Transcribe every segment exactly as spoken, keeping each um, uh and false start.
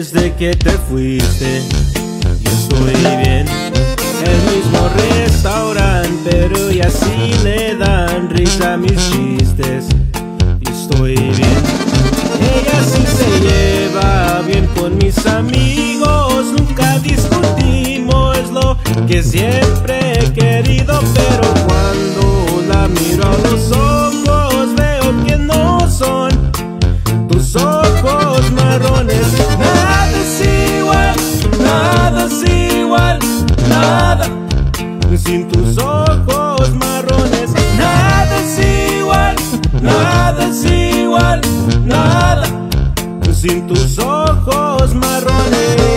desde que te fuiste. Yo estoy bien, el mismo restaurante, pero y así le dan risa a mis chistes. Y estoy bien, ella sí se lleva bien con mis amigos. Nunca discutimos, es lo que siempre he querido, pero cuando la miro a los ojos veo que no son tus ojos marrones. Nada es igual, nada es igual, nada sin tus ojos marrones. Nada es igual, nada es igual, nada sin tus ojos marrones.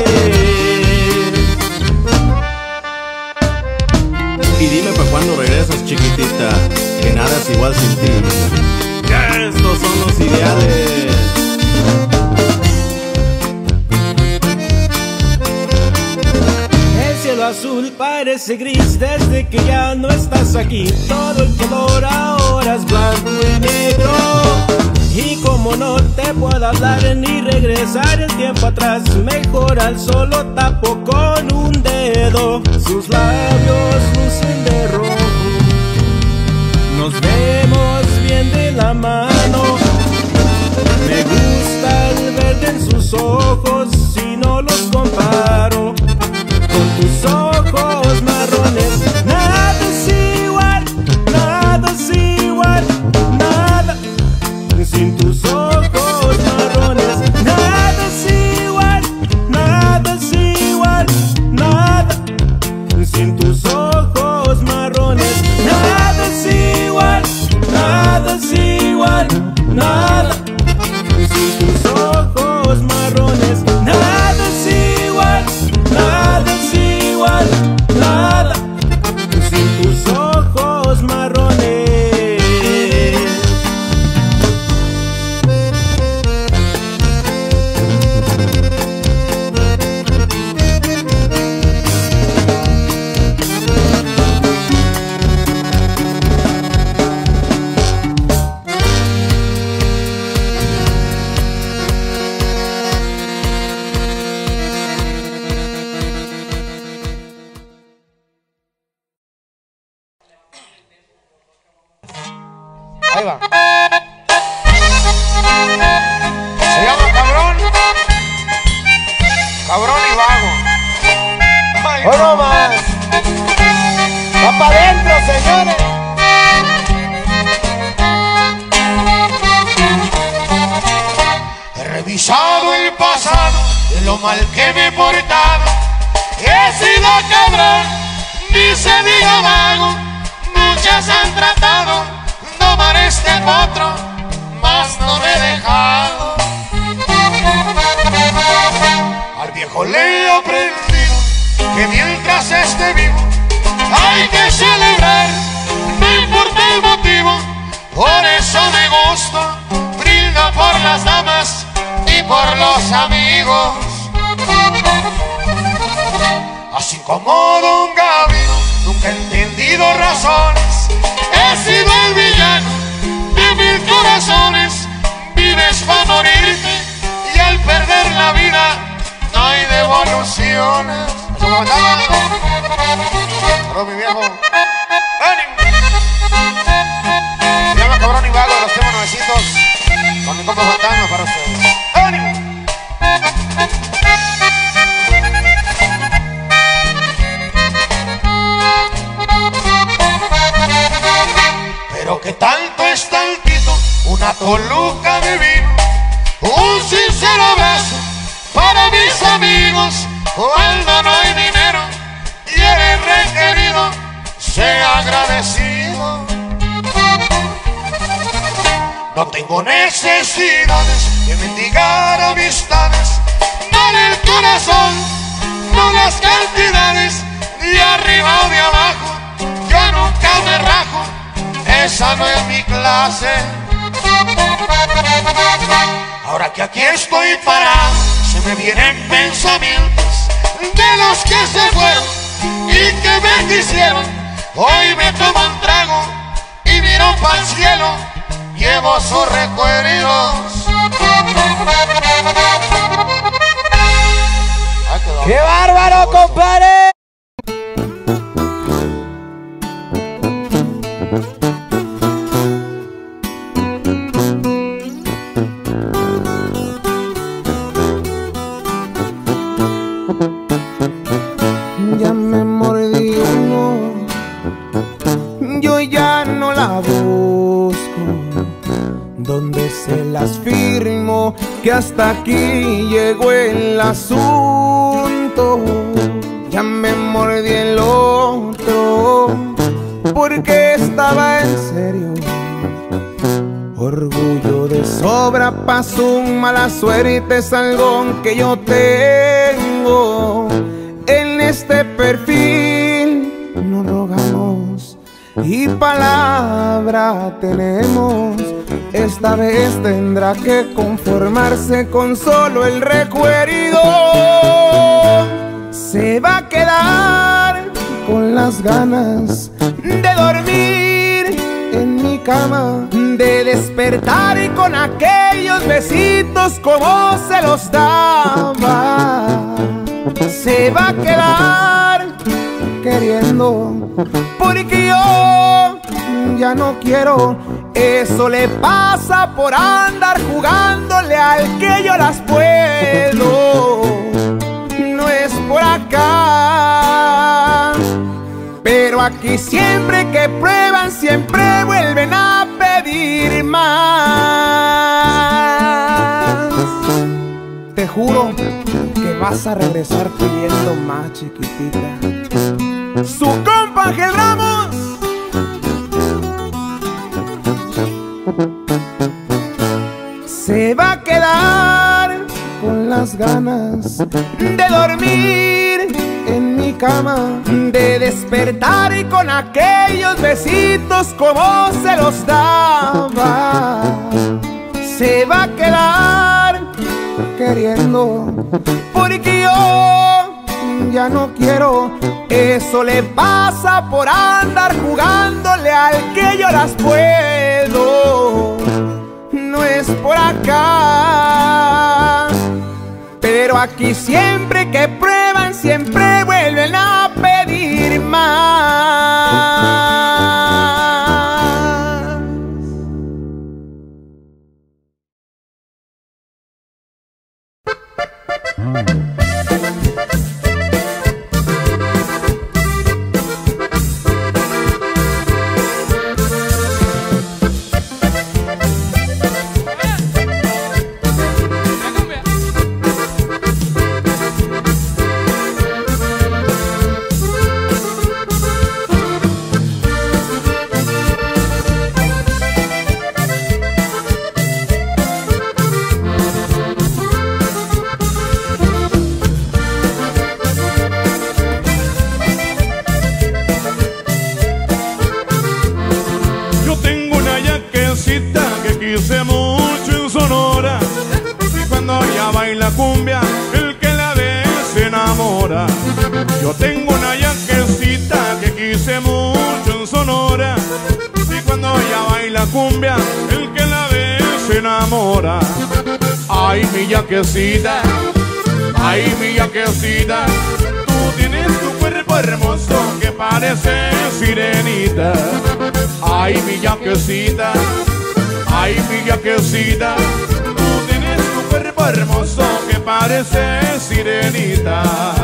Y dime pa' cuándo regresas, chiquitita, que nada es igual sin ti. Que estos son los ideales. El cielo azul parece gris desde que ya no estás aquí. Todo el color ahora es blanco y negro. Y como no te puedo hablar ni regresar el tiempo atrás, mejor al solo tapo con un dedo. Sus labios lucen de rojo, nos vemos bien de la mano. Me gusta el verde en sus ojos si no los comparo con tus ojos marrones. Nada es igual, nada es igual, nada sin tus ojos marrones. Nada es igual, nada es igual, nada sin tus ojos marrones. Nada es igual, nada es igual, nada sin tus ojos marrones. Nada es igual, nada es igual, nada sin tus ojos marrones. Ahí va. Se llama Cabrón, Cabrón y Vago. Ay, ¡Oh, no más! ¡Va para adentro, señores! he revisado el pasado de lo mal que me he portado. He sido cabrón, ni se diga vago. Muchas han tratado tomar este potro, mas no me he dejado. Al viejo le he aprendido que mientras esté vivo hay que celebrar, no importa el motivo. Por eso me gusta, brindo por las damas y por los amigos. Así como Don Gabino, nunca he entendido razones. He sido el villano de mil corazones. Vives para morirte y al perder la vida no hay devoluciones. Saludos, mi viejo. Se llama Cabrón y Vago, los temas nuevecitos con mi compa Fantasma para ustedes. ¡Ánimo! Pero que tanto es tantito, una toluca de vino, un sincero abrazo para mis amigos. Cuando no hay dinero y eres requerido, sea agradecido. No tengo necesidades de mendigar amistades. Dale el corazón, no las cantidades, de arriba o de abajo, yo nunca me rajo. Esa no es mi clase. Ahora que aquí estoy parado, se me vienen pensamientos de los que se fueron y que me quisieron. Hoy me tomo un trago y miro para el cielo, llevo sus recuerdos. ¡Qué bárbaro, compadre! Ya me mordí uno, yo ya no la busco. Donde se las firmo que hasta aquí llegó el asunto. Ya me mordí el otro porque estaba en serio. Orgullo de sobra, paso un mala suerte, es algo que yo tengo. En este perfil no rogamos y palabra tenemos. Esta vez tendrá que conformarse con solo el recuerdo. Se va a quedar con las ganas de dormir en mi cama, de despertar y con aquellos besitos como se los daba. Se va a quedar queriendo porque yo ya no quiero. Eso le pasa por andar jugándole al que yo las puedo. No es por acá, pero aquí siempre que prueban siempre vuelven a pedir más. Te juro que vas a regresar pidiendo más, chiquitita. Su compa Ángel Ramos. Se va a quedar con las ganas de dormir en mi cama, de despertar y con aquellos besitos como se los daba. Se va a quedar queriendo porque yo ya no quiero. Eso le pasa por andar jugándole al que yo las puedo. No es por acá, pero aquí siempre que prueban siempre vuelven a pedir más. Quise mucho en Sonora, y cuando ella baila cumbia, el que la ve se enamora. Yo tengo una yaquecita que quise mucho en Sonora, y cuando ella baila cumbia, el que la ve se enamora. Ay, mi yaquecita, ay, mi yaquecita, tú tienes tu cuerpo hermoso que parece sirenita. Ay, mi yaquecita, ay, mi yaquecita, tú tienes tu cuerpo hermoso que parece sirenita.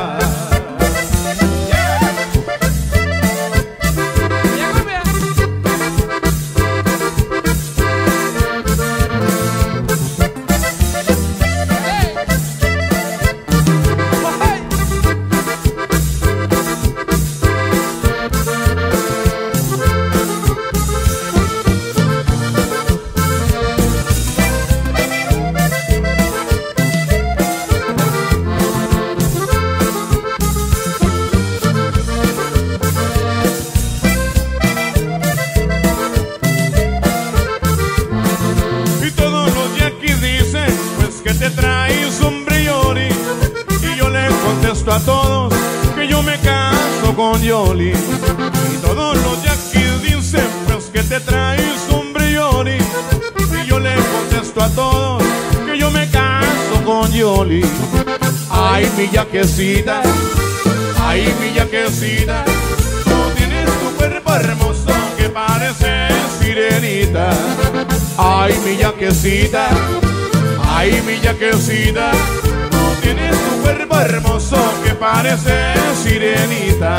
A todos que yo me caso con Yoli, y todos los yaquis dicen pues que te traes un brilloli, y yo le contesto a todos que yo me caso con Yoli. Ay, mi yaquecita, ay, mi yaquecita, tú tienes tu cuerpo hermoso que parece sirenita. Ay, mi yaquecita, ay, mi yaquecita, tú tienes tu cuerpo hermoso que parece sirenita.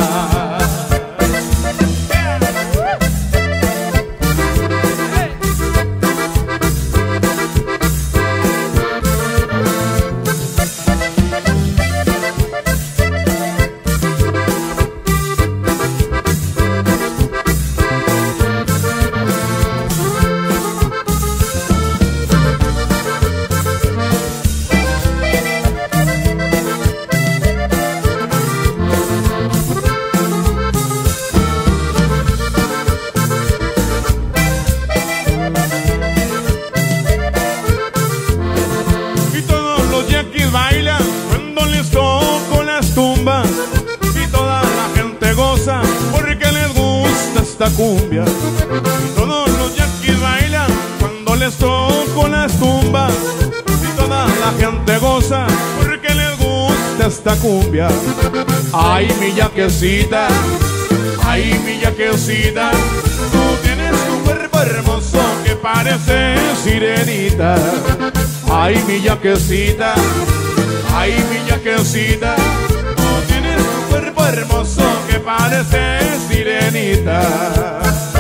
Cumbia, y todos los yaquis bailan cuando les toco las tumbas, y toda la gente goza porque les gusta esta cumbia. Ay, mi yaquecita, ay, mi yaquecita, tú tienes tu cuerpo hermoso que parece sirenita. Ay, mi yaquecita, ay, mi yaquecita, tú tienes tu cuerpo hermoso que parece sirenita.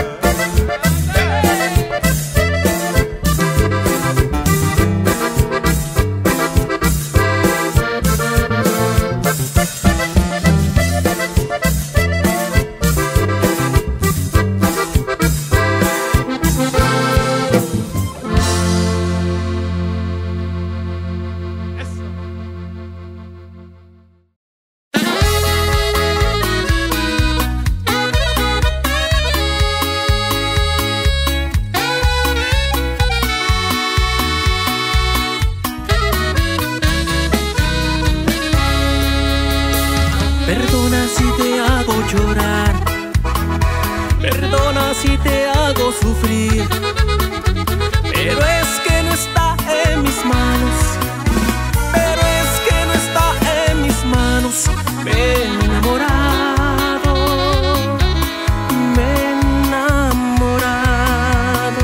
Perdona si te hago llorar, perdona si te hago sufrir, pero es que no está en mis manos, pero es que no está en mis manos. Me he enamorado, me he enamorado,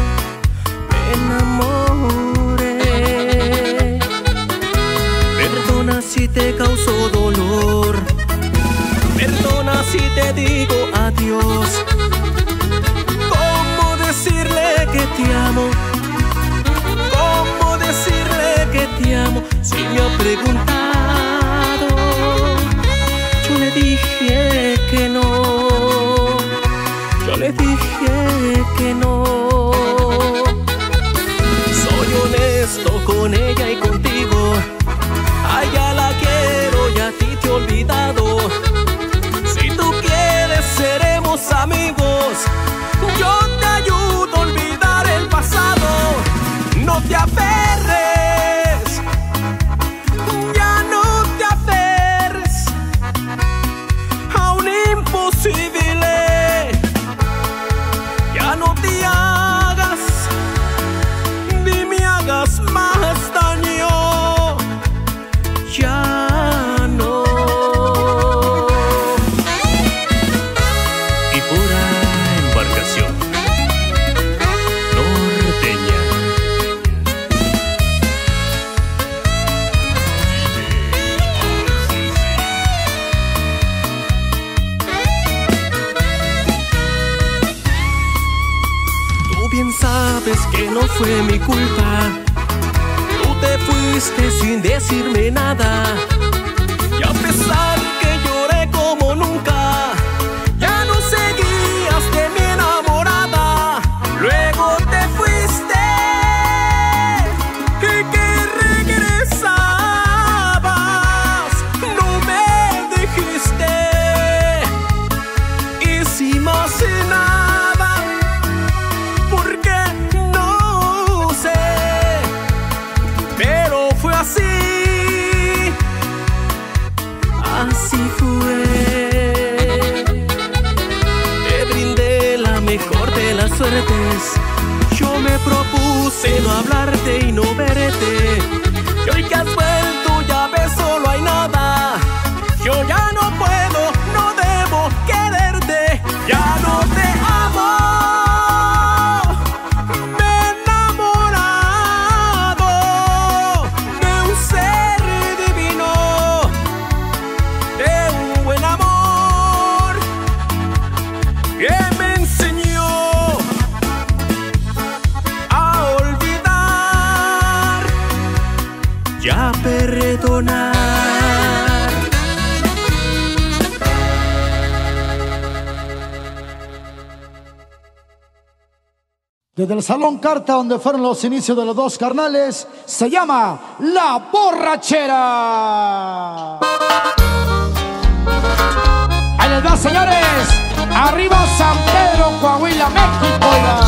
me enamoré. Perdona si te causó dolor, perdona si te digo adiós. ¿Cómo decirle que te amo? ¿Cómo decirle que te amo? Si me ha preguntado, yo le dije que no, yo le dije que no. Soy honesto con ella y contigo, a ella la quiero y a ti te he olvidado. Seremos amigos, yo te ayudo a olvidar el pasado. No te aferres, ya no te aferres a un imposible. Ya no te hagas, ni me hagas más daño. Ya no. Sabes que no fue mi culpa, tú te fuiste sin decirme nada, y a pesar que lloré como nunca, ya no seguías de mi enamorada. Luego te fuiste y que regresabas, no me dijiste, y si más nada, porque así, así fue. Te brindé la mejor de las suertes, yo me propuse no hablarte y no verte, y hoy que has vuelto ya ves, solo hay nada. Yo ya no puedo, no debo quererte, ya no te amo. Me he enamorado de un ser divino, de un buen amor que me enseñó a olvidar y a perdonar. Desde el Salón Carta, donde fueron los inicios de los dos carnales, se llama La Borrachera. Ahí les va, señores. Arriba San Pedro, Coahuila, México. Oiga.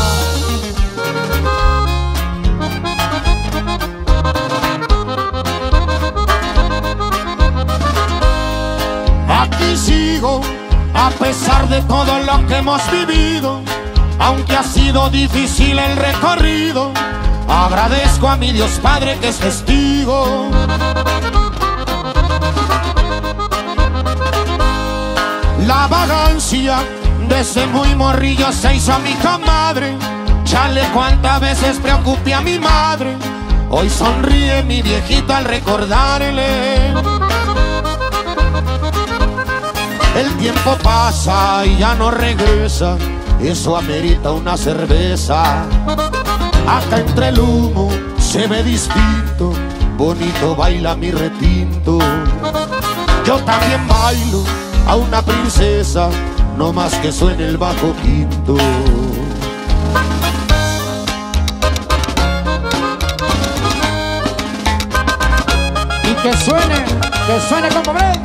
Aquí sigo, a pesar de todo lo que hemos vivido. Aunque ha sido difícil el recorrido, agradezco a mi Dios Padre que es testigo. La vagancia desde muy morrillo se hizo a mi comadre. Chale, cuántas veces preocupé a mi madre. Hoy sonríe mi viejito al recordarle. El tiempo pasa y ya no regresa, eso amerita una cerveza. Acá entre el humo se ve distinto, bonito baila mi retinto. Yo también bailo a una princesa, no más que suene el bajo quinto. Y que suene, que suene como ven.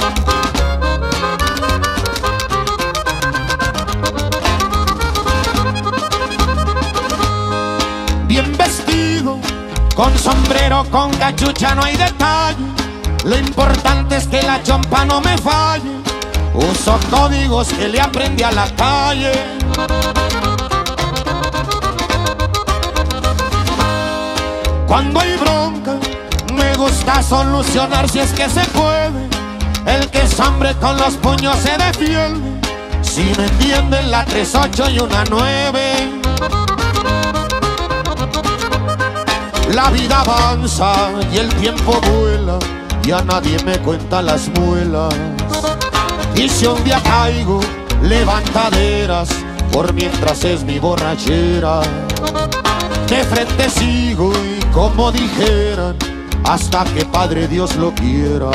Bien vestido, con sombrero, con cachucha, no hay detalle. Lo importante es que la chompa no me falle. Uso códigos que le aprendí a la calle. Cuando hay bronca, me gusta solucionar si es que se puede. El que es hombre con los puños se defiende. Si me entienden, la tres ocho y una nueve. La vida avanza y el tiempo vuela, ya nadie me cuenta las muelas. Y si un día caigo, levantaderas, por mientras es mi borrachera. De frente sigo y como dijeran, hasta que Padre Dios lo quiera.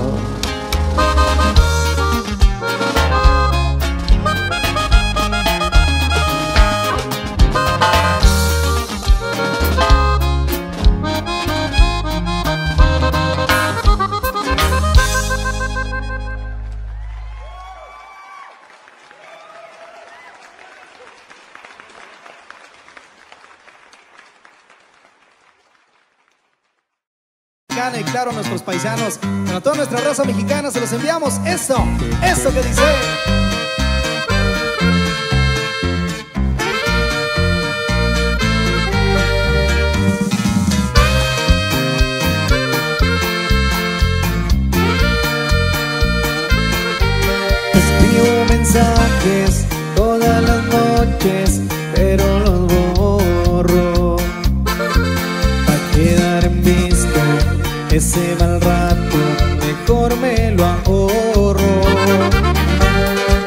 Y claro, a nuestros paisanos, a toda nuestra raza mexicana se los enviamos esto, esto que dice. Escribo mensajes todas las noches, pero los borro para quedar en visto. Ese mal rato mejor me lo ahorro.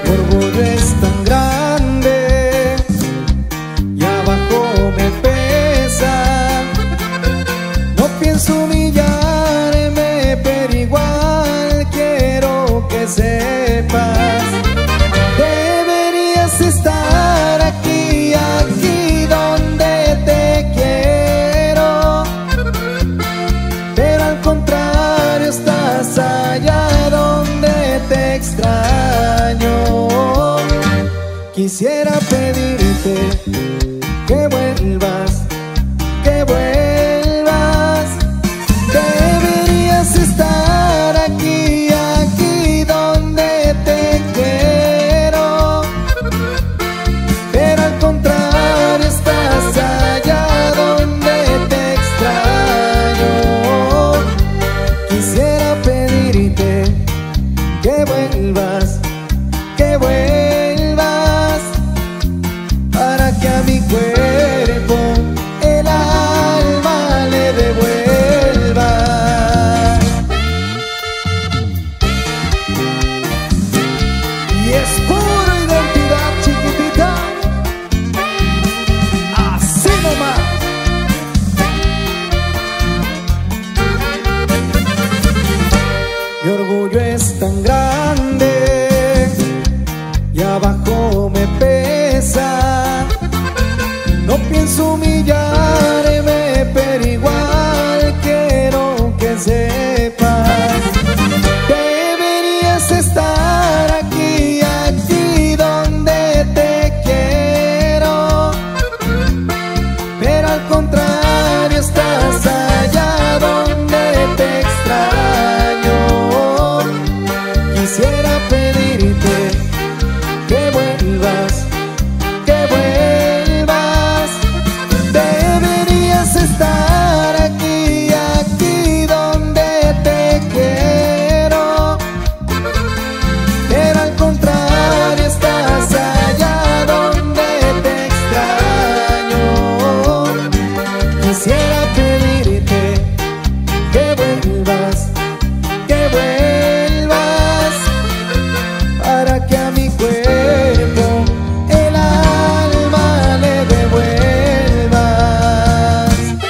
quieres humillarme, pero igual quiero que sepas, deberías estar aquí, aquí donde te quiero, pero al contrario estás allá donde te extraño. Quisiera pedirte que vuelvas, que vuelvas. Deberías estar aquí, aquí donde te quiero, pero al contrario estás allá donde te extraño. Quisiera pedirte que vuelvas, que vuelvas, para que a mi cuerpo el alma le devuelvas.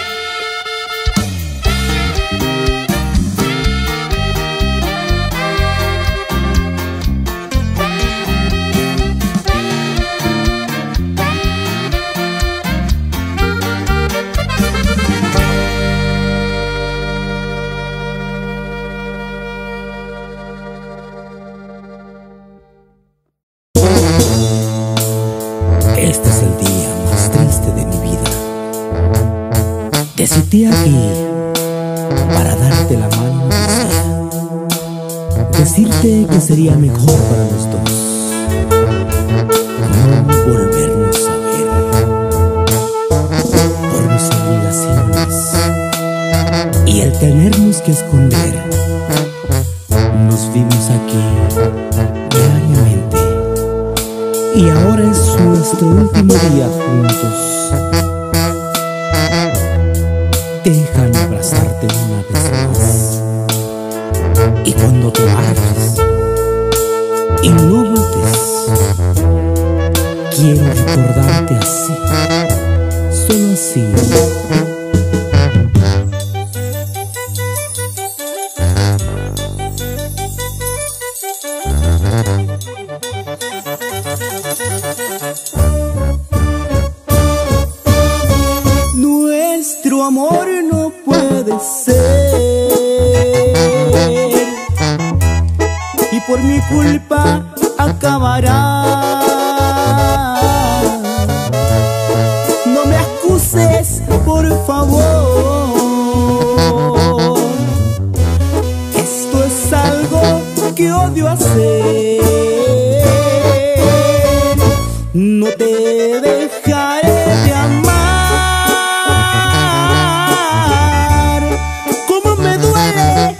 Este es el día más triste de mi vida. Te cité aquí para darte la mano, decía, decirte que sería mejor para los dos no volvernos a ver por mis obligaciones y el tenernos que esconder. Nos vimos aquí diariamente y ahora es nuestro último día juntos. Déjame abrazarte una vez más, y cuando te vayas y no voltes, quiero recordarte así, solo así. Nuestro amor no puede ser, y por mi culpa acabará. No me acuses, por favor, esto es algo que odio hacer. No te dejaré de amar, como me duele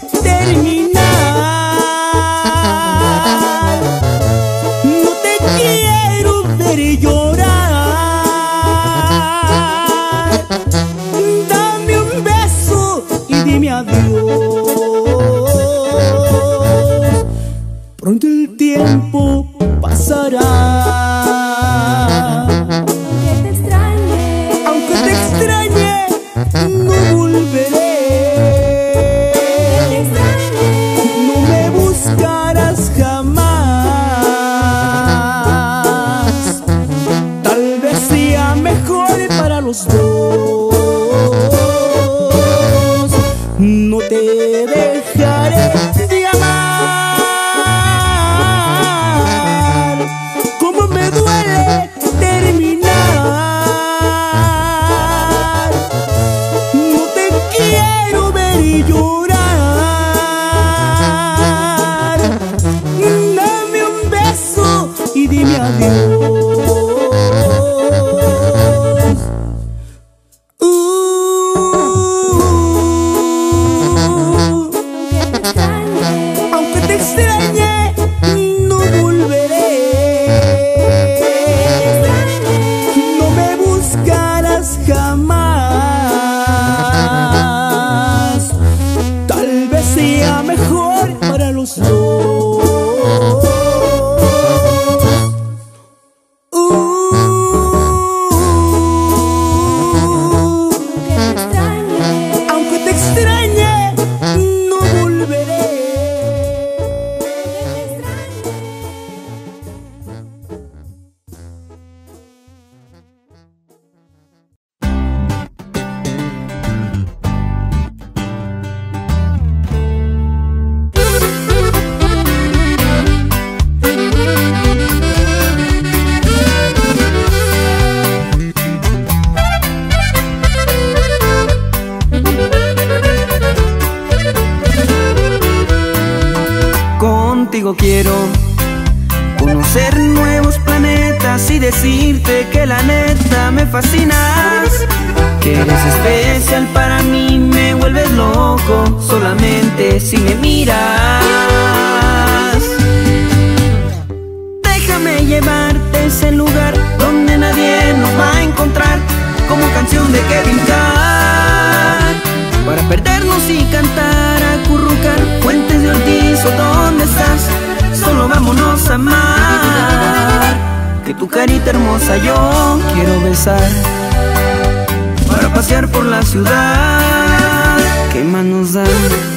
terminar. No te quiero ver llorar. Dame un beso y dime adiós. Pronto el tiempo pasará. No volveré, no me buscarás jamás. Tal vez sea mejor para los dos. No te dejaré de amar, como me duele terminar. Quiero ver y llorar. Dame un beso y dime adiós. Uh, Contigo quiero conocer nuevos planetas y decirte que la neta me fascinas, que eres especial para mí, me vuelves loco solamente si me miras. Déjame llevarte a ese lugar donde nadie nos va a encontrar, como canción de Kevin Carr, para perdernos y cantar, acurrucar fuentes de Ortiz. ¿O dónde estás? Solo vámonos a amar, que tu carita hermosa yo quiero besar, para pasear por la ciudad. ¿Qué más nos da?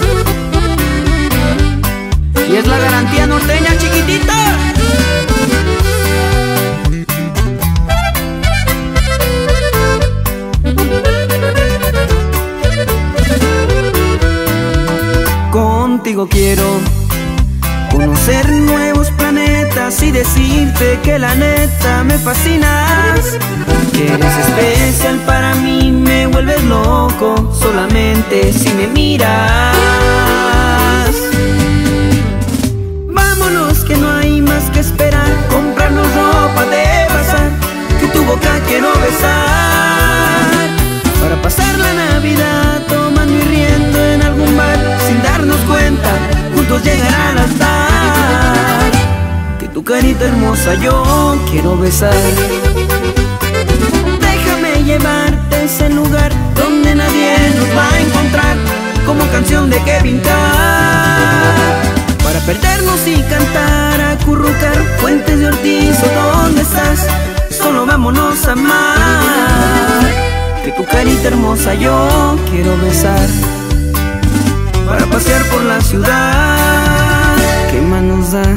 Y es la garantía norteña, chiquitita. Contigo quiero conocer nuevos planetas y decirte que la neta me fascinas, que eres especial para mí, me vuelves loco solamente si me miras. Vámonos que no hay más que esperar, comprarnos ropa de bazar, que tu boca quiero besar, para pasar la Navidad tomando y riendo en algún bar, sin darnos cuenta, juntos llegar al altar, que tu carita hermosa yo quiero besar. Déjame llevarte a ese lugar donde nadie nos va a encontrar, como canción de Kevin Carr, para perdernos y cantar, acurrucar fuentes de Ortiz. ¿O dónde estás? Solo vámonos a amar, que tu carita hermosa yo quiero besar, para pasear por la ciudad. ¿Qué más nos da?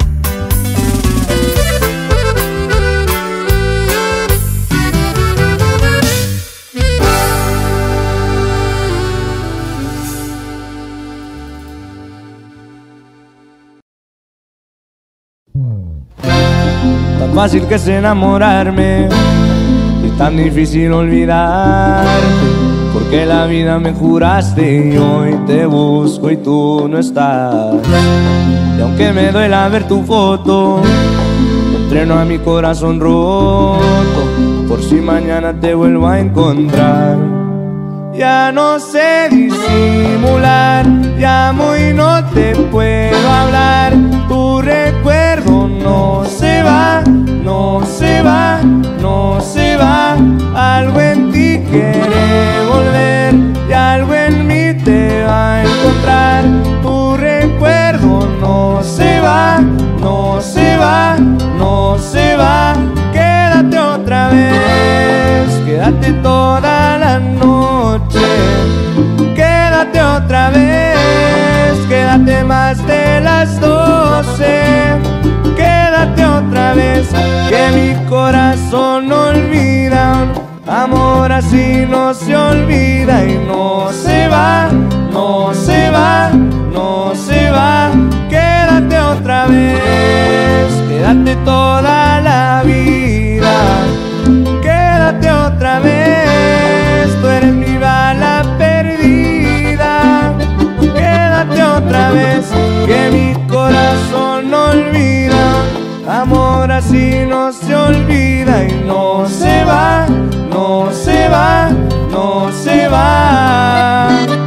Tan fácil que es enamorarme y tan difícil olvidarte, porque la vida me juraste y hoy te busco y tú no estás. Y aunque me duela ver tu foto, entreno a mi corazón roto, por si mañana te vuelvo a encontrar. Ya no sé disimular, llamo y no te puedo hablar. Tu recuerdo no se va, no se va, no se va. Algo en ti quiere volver y algo en mí te va a encontrar. Tu recuerdo no se va, no se va, no se va. Quédate otra vez, quédate toda la noche. Quédate otra vez, quédate más de las doce. Quédate otra vez, que mi corazón no olvida. Amor así no se olvida y no se va, no se va, no se va. Quédate otra vez, quédate toda la vida. Quédate otra vez, tú eres mi bala perdida. Quédate otra vez, que mi corazón no olvida. Amor así no se olvida y no se va, no se va, no se va.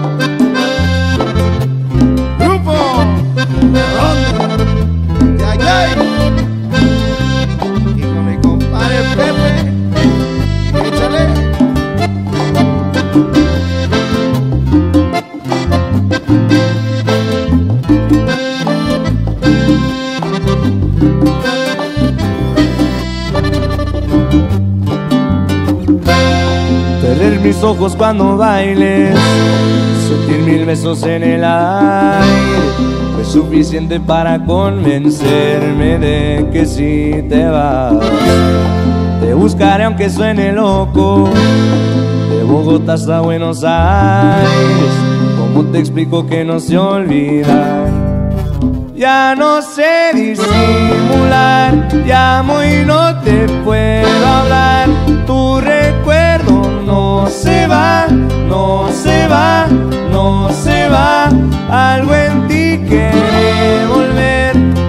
Grupo Ronda de Ayay y con mi compadre Pepe, échale. Perder mis ojos cuando bailes, sentir mil besos en el aire, fue suficiente para convencerme de que si te vas. Te buscaré aunque suene loco, de Bogotá hasta Buenos Aires. ¿Cómo te explico que no se olvida? Ya no sé disimular, llamo y no te puedo hablar. Tu recuerdo no se va, no se va, no se va. Algo en ti quiere volver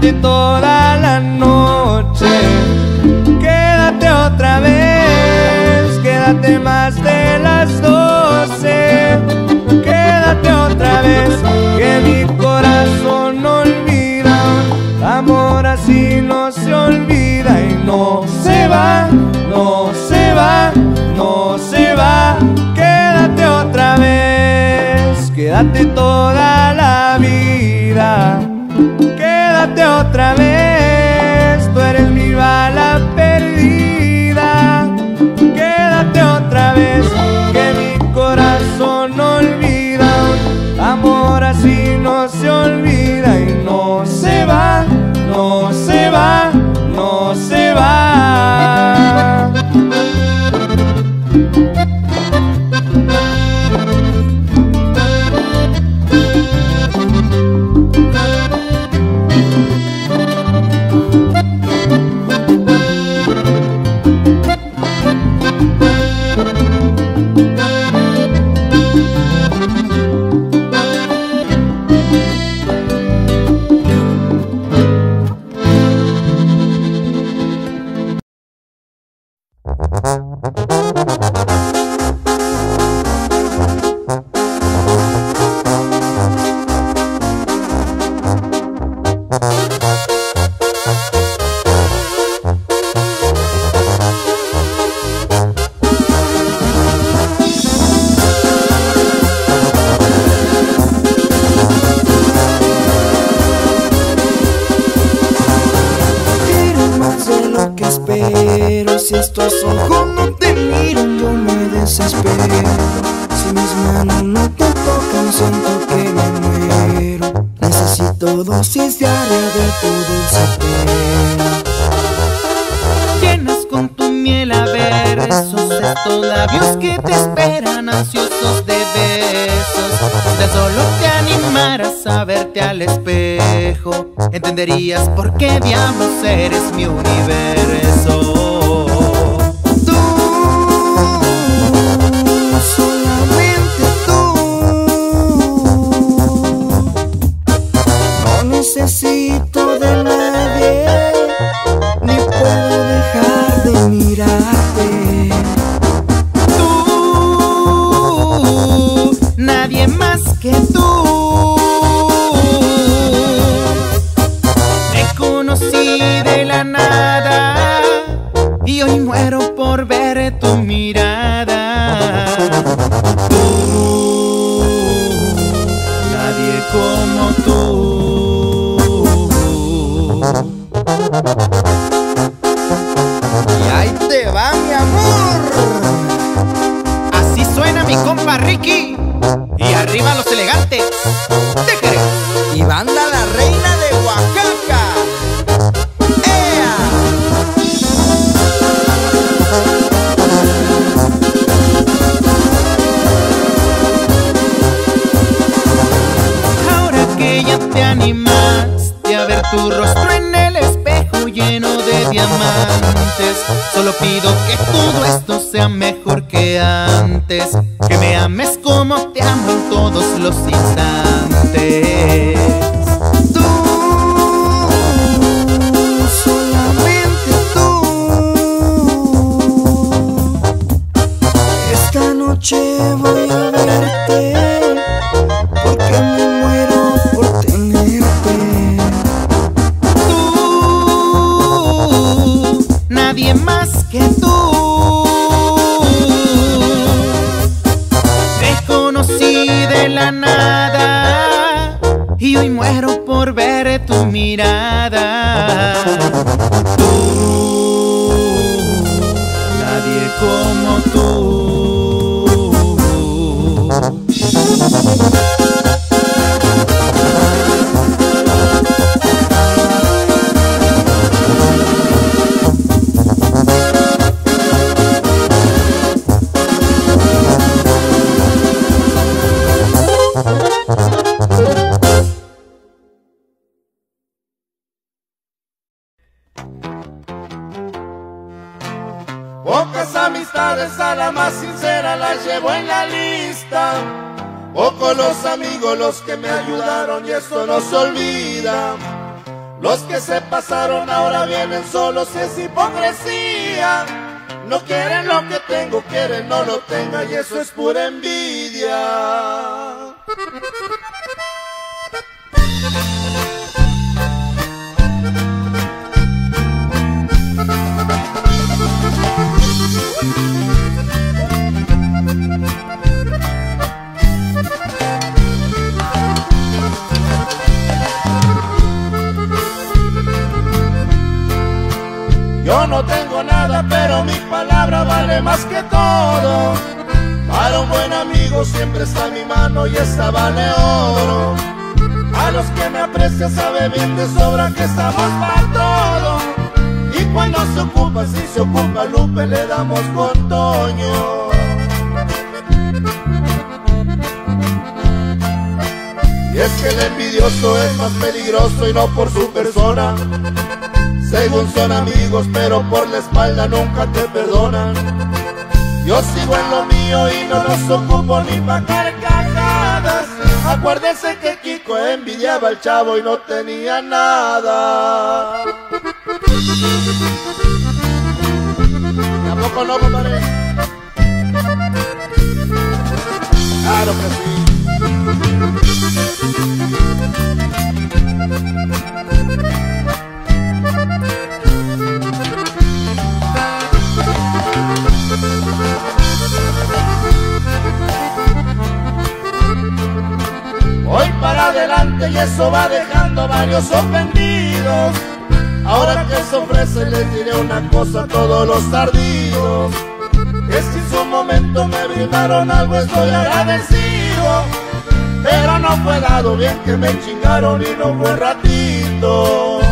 quédate toda la noche, quédate otra vez, quédate más de las doce, quédate otra vez, que mi corazón no olvida, amor así no se olvida y no se va, no se va, no se va, quédate otra vez, quédate toda la vida, quédate otra vez, tú eres mi bala perdida, quédate otra vez, que mi corazón no olvida, amor así no se olvida y no se va, no se va, no se va. Pero si estos ojos no te miran, yo me desespero. Si mis manos no te tocan, siento que me muero. Necesito dosis diaria de tu dulce pelo. Llenas con tu miel a versos estos labios que te esperan ansiosos de besos. De solo te animaras a verte al espejo, entenderías por qué diablos eres mi universo. Tú, solamente tú. No necesito de nadie, ni puedo dejar de mirarte. Tú, nadie más que tú. De la nada, y hoy muero por ver tu mirada. Tú, nadie como tú. Y ahí te va, mi amor. Así suena mi compa Ricky. Y arriba los elegantes. ¿Te crees? Y banda la reina de Oaxaca. Te animaste a ver tu rostro en el espejo lleno de diamantes. Solo pido que todo esto sea mejor que antes, que me ames como te amo en todos los instantes. Tú, solamente tú. Esta noche voy a verte, porque me muero por tenerte. Tú, nadie más que tú. Te conocí de la nada y hoy muero por ver tu mirada. Tú, nadie como tú. Pocas amistades, a la más sincera las llevo en la lista. Pocos los amigos los que me ayudaron y esto no se olvida. Los que se pasaron ahora vienen solos, es hipocresía. No quieren lo que tengo, quieren no lo tenga, y eso es pura envidia. Yo no tengo nada, pero mi palabra vale más que todo. Para un buen amigo siempre está mi mano y esta vale oro. A los que me aprecian sabe bien de sobra que estamos para todo. Y cuando se ocupa, si se ocupa Lupe, le damos con Toño. Y es que el envidioso es más peligroso y no por su persona. Según son amigos, pero por la espalda nunca te perdonan. Yo sigo en lo mío y no los ocupo ni pa' carcajadas. Acuérdense que Kiko envidiaba al Chavo y no tenía nada. ¿Tampoco no, compadre? Claro que sí. Voy para adelante y eso va dejando varios ofendidos. Ahora que se ofrece les diré una cosa a todos los tardíos. Que si en su momento me brindaron algo estoy agradecido. Pero no fue dado, bien que me chingaron y no fue ratito.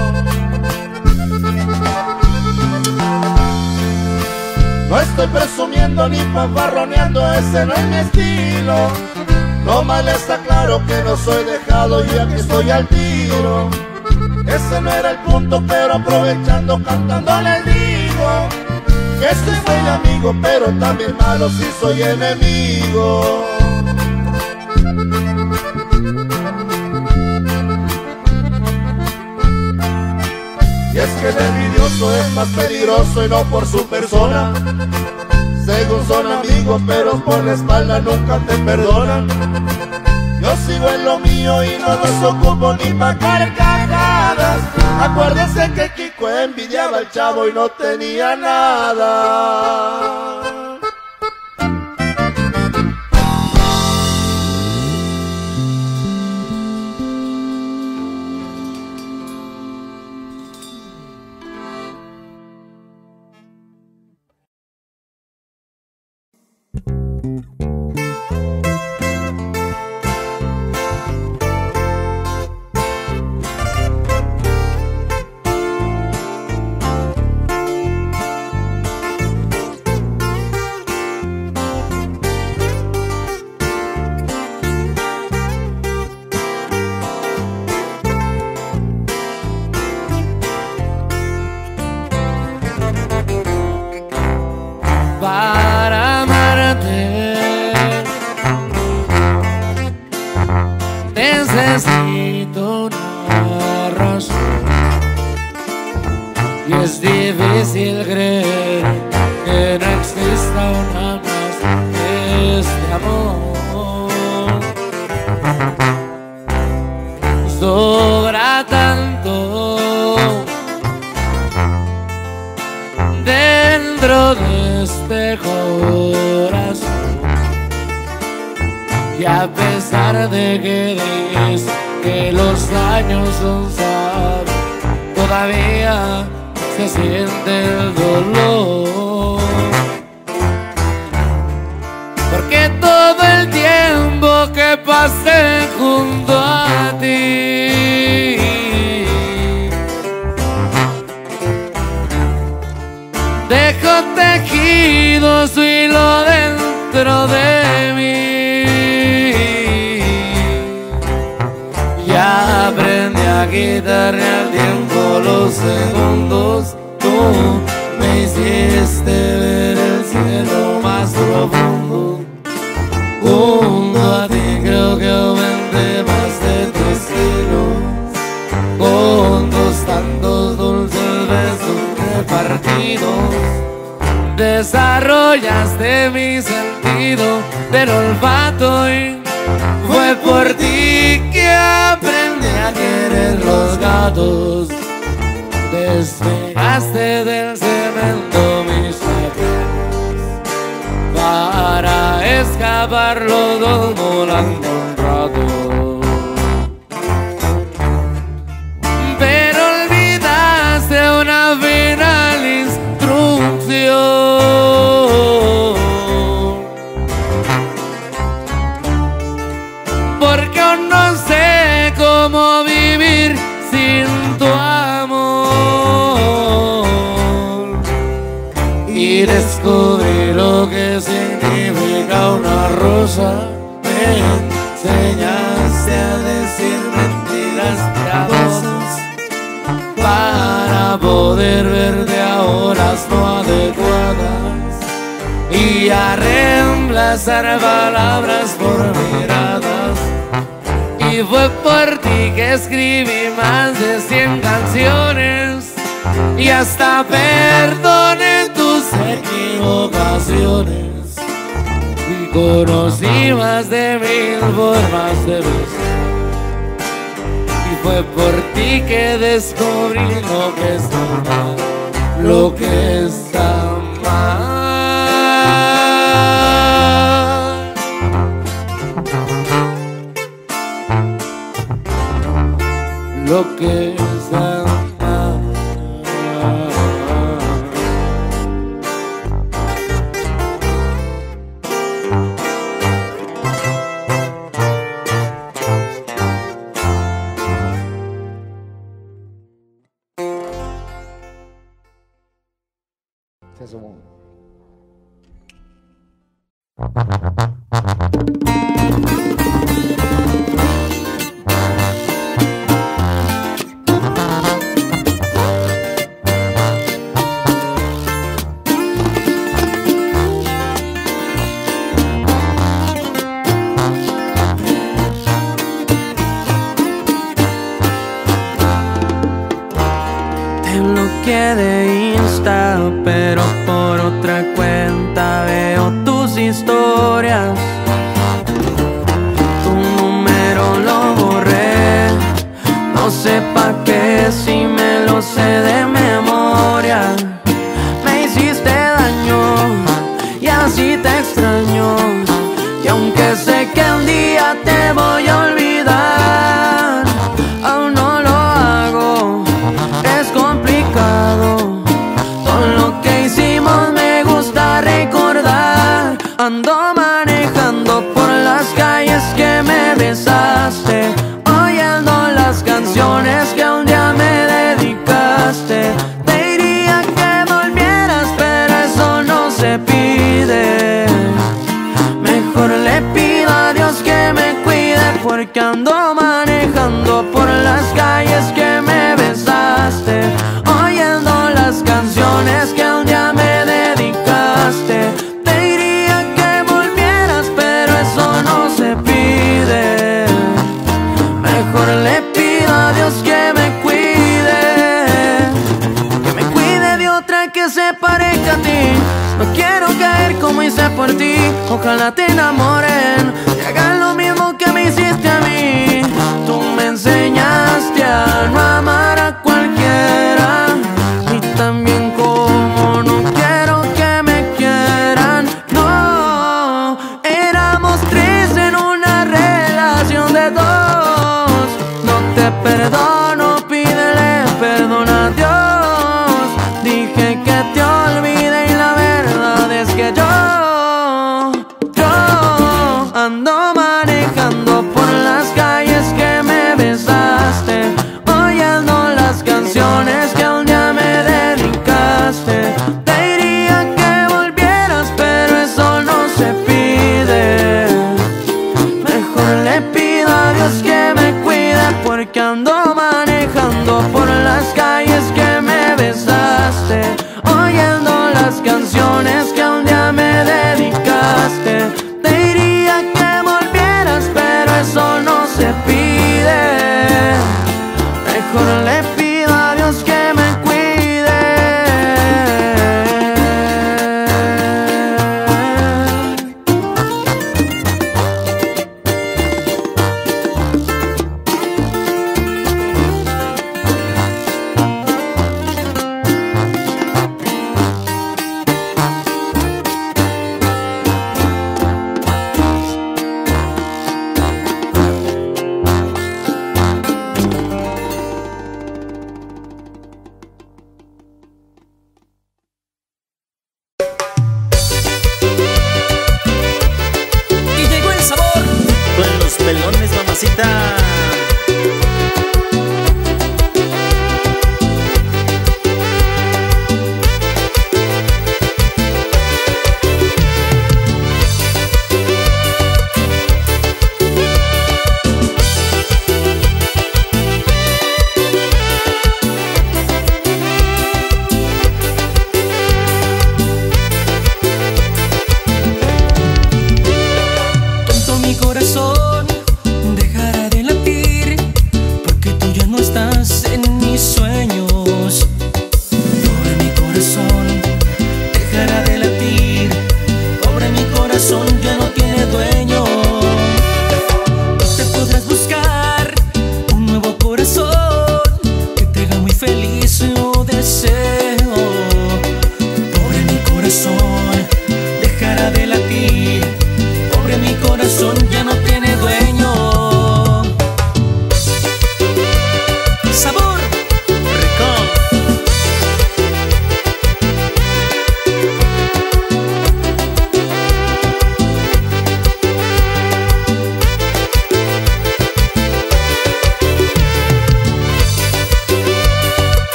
No estoy presumiendo ni fanfarroneando, ese no es mi estilo. No mal está claro que no soy dejado y aquí estoy al tiro. Ese no era el punto, pero aprovechando cantando les digo que soy buen amigo, pero también malo si soy enemigo. Y es que el envidioso es más peligroso y no por su persona. Según son amigos, pero por la espalda nunca te perdonan. Yo sigo en lo mío y no los ocupo ni pa' carcajadas. Acuérdense que Kiko envidiaba al Chavo y no tenía nada. Para amarte necesito una razón, y es difícil creer que no exista una más que este amor. Sobra tanto dentro de este corazón, y a pesar de que dices que los años son sabios, todavía se siente el dolor. Porque todo el tiempo que pasé junto a ti dejo tejido su hilo dentro de mí. Ya aprendí a quitarle al tiempo los segundos. Tú me hiciste ver el cielo más profundo. Junto a ti creo que aumenté más de tu estilo. Con tus desarrollaste mi sentido del olfato y fue por ti que aprendí a querer los gatos. Despejaste del cemento mis labios para escapar los dos volando un rato. Pero olvidaste una final instrucción, porque aún no sé cómo vivir sin tu amor. Y descubrí lo que significa una rosa. Me enseñaste a decir mentiras piadosas para poder verte a horas no adecuadas y a reemplazar palabras por miradas. Y fue por ti que escribí más de cien canciones y hasta perdoné tus equivocaciones. Y conocí más de mil formas de besar. Y fue por ti que descubrí lo que es normal, lo que es amar. Lo que es amar. Te bloqueé de Insta, pero por otra cuenta veo tus historias. Tu número lo borré, no sé pa' qué si me lo sé de memoria. Me hiciste daño y así te extraño, y aunque sé que un día te voy a olvidar, aún no lo hago, es complicado. Todo lo que hicimos me gusta recordar. Ando manejando por las calles que me besaste, oyendo las canciones que un día me dedicaste. Te diría que volvieras, pero eso no se pide. Mejor le pido a Dios que me cuide, porque ando manejando por las calles que me besaste, oyendo las canciones que un día me dedicaste. Te diría que volvieras, pero eso no se pide. Mejor le pido a Dios que me cuide, que me cuide de otra que se parezca a ti. No quiero caer como hice por ti. Ojalá te enamoren y hagan lo mismo que me hiciste a mí. Tú me enseñaste a no amar a cualquiera, y también como no quiero que me quieran. No, éramos tres en una relación de dos. No te perdono, pídele perdón a Dios. Dije que te olvidé y la verdad es que yo, yo ando manejando por las calles que me besaste, oyendo las canciones que un día me dedicaste. Te diría que volvieras, pero eso no se pide. Mejor le pido a Dios que me cuide, porque ando manejando por las calles que me besaste, oyendo las canciones que un día me dedicaste. Te diría que volvieras, pero eso no se pide. Mejor le pido a Dios que me cuide.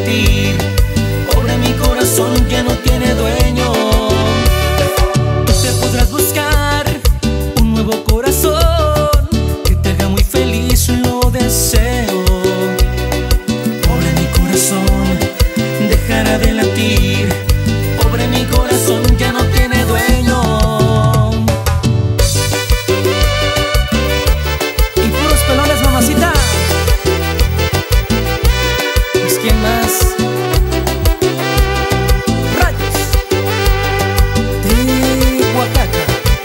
latir. Pobre mi corazón, ya no tiene dueño. Tú te podrás buscar un nuevo corazón que te haga muy feliz, lo deseo. Pobre mi corazón, dejará de latir. Pobre mi corazón, ya no tiene dueño. Y puros pelones, mamacita. Pues quién más. Rayos de Oaxaca.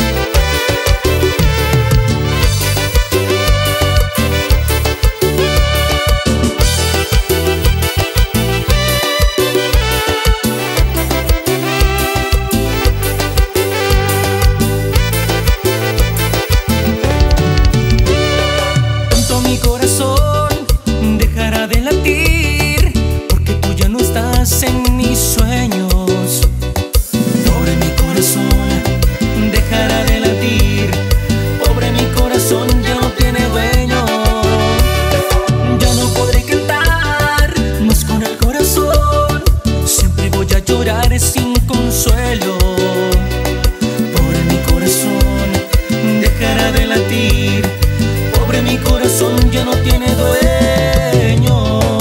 Pronto mi corazón dejará de latir, porque tú ya no estás en mis sueños. Pobre mi corazón, dejará de latir. Pobre mi corazón, ya no tiene dueño. Ya no podré cantar más con el corazón. Siempre voy a llorar sin consuelo. Pobre mi corazón, dejará de latir. Pobre mi corazón, ya no tiene dueño.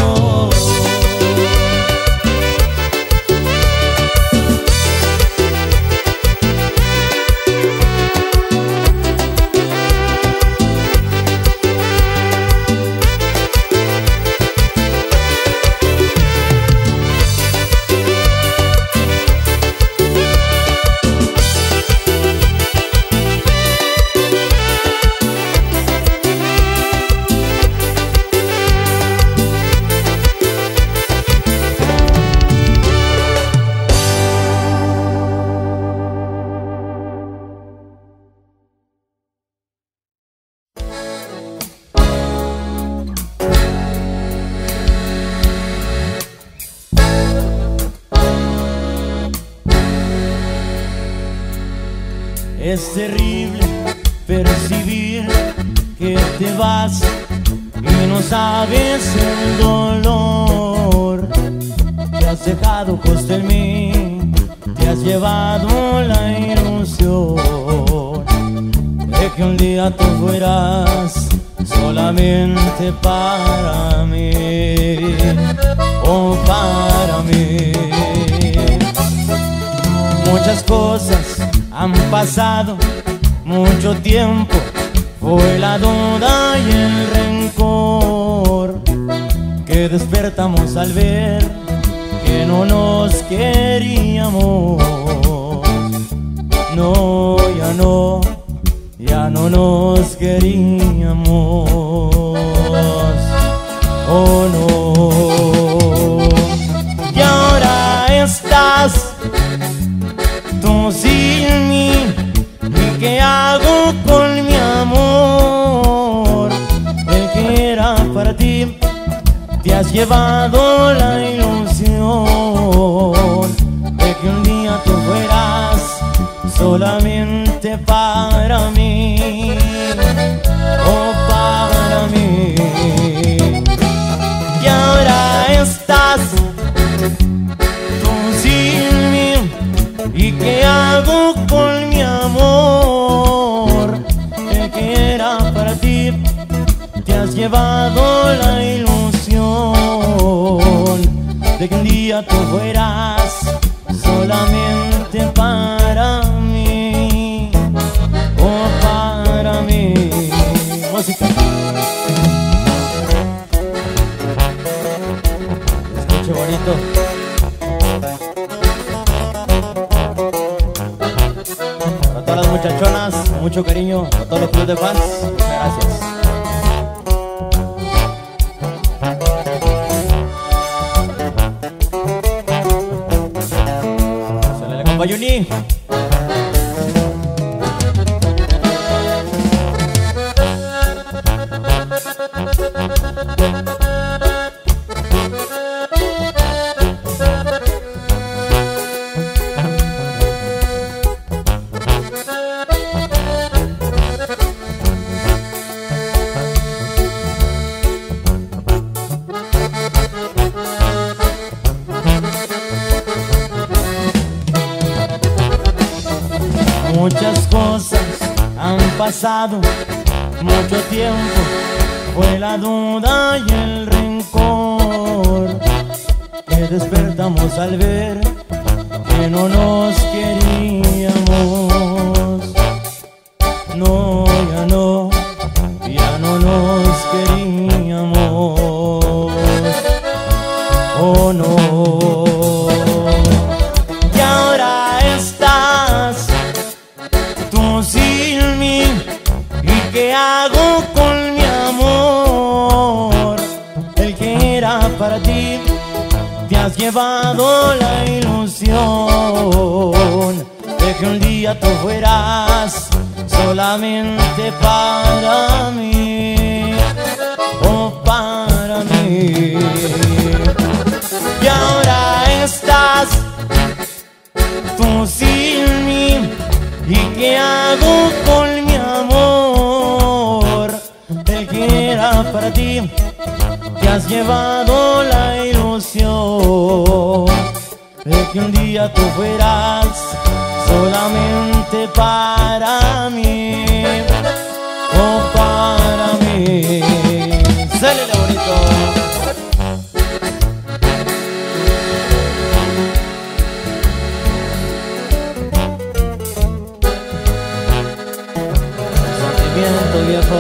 Es terrible percibir que te vas y no sabes el dolor que has dejado justo en mí. Te has llevado la ilusión de que un día tú fueras solamente para mí, o para mí. Muchas cosas han pasado, mucho tiempo, fue la duda y el rencor que despertamos al ver que no nos queríamos. No, ya no, ya no nos queríamos. Oh no. Y ahora estás tú sin mí, ¿y qué hago con mi amor? El que era para ti, te has llevado la ilusión de que un día tú fueras solamente para mí, o para mí. Y ahora estás tú sin mí, ¿y qué hago con mi amor? El que era para ti, te has llevado la ilusión de que un día tú fueras solamente para mí, o para mí. Música. Escuche bonito. Para todas las muchachonas, mucho cariño. A todos los clubes de fans, muchas gracias. Bayuni. pasado mucho tiempo, fue la duda y el rencor que despertamos al ver que no nos queríamos. No, ya no, ya no nos queríamos. Oh no. Y ahora estás tú sin mí. ¿Y qué hago con mi amor? El que era para ti, te has llevado la ilusión de que un día tú fueras solamente para mí, oh para mí. Y ahora estás tú sin mí. ¿Y qué hago con mi amor? El que era para ti, te has llevado la ilusión de que un día tú fueras solamente para mí, oh para mí. ¡Sálele bonito! Sentimiento viejo.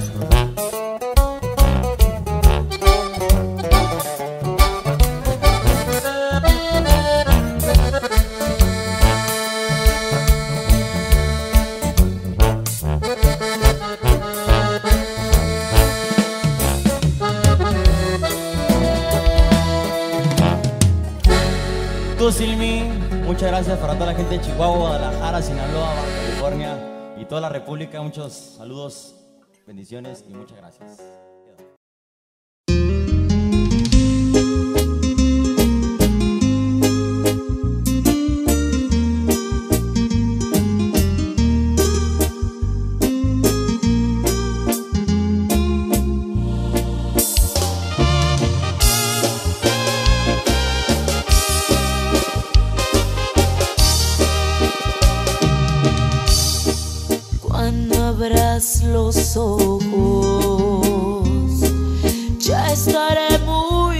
Tú sin mí. Muchas gracias para toda la gente de Chihuahua, Guadalajara, Sinaloa, Baja California y toda la República. Muchos saludos, bendiciones y muchas gracias. Abras los ojos, ya estaré muy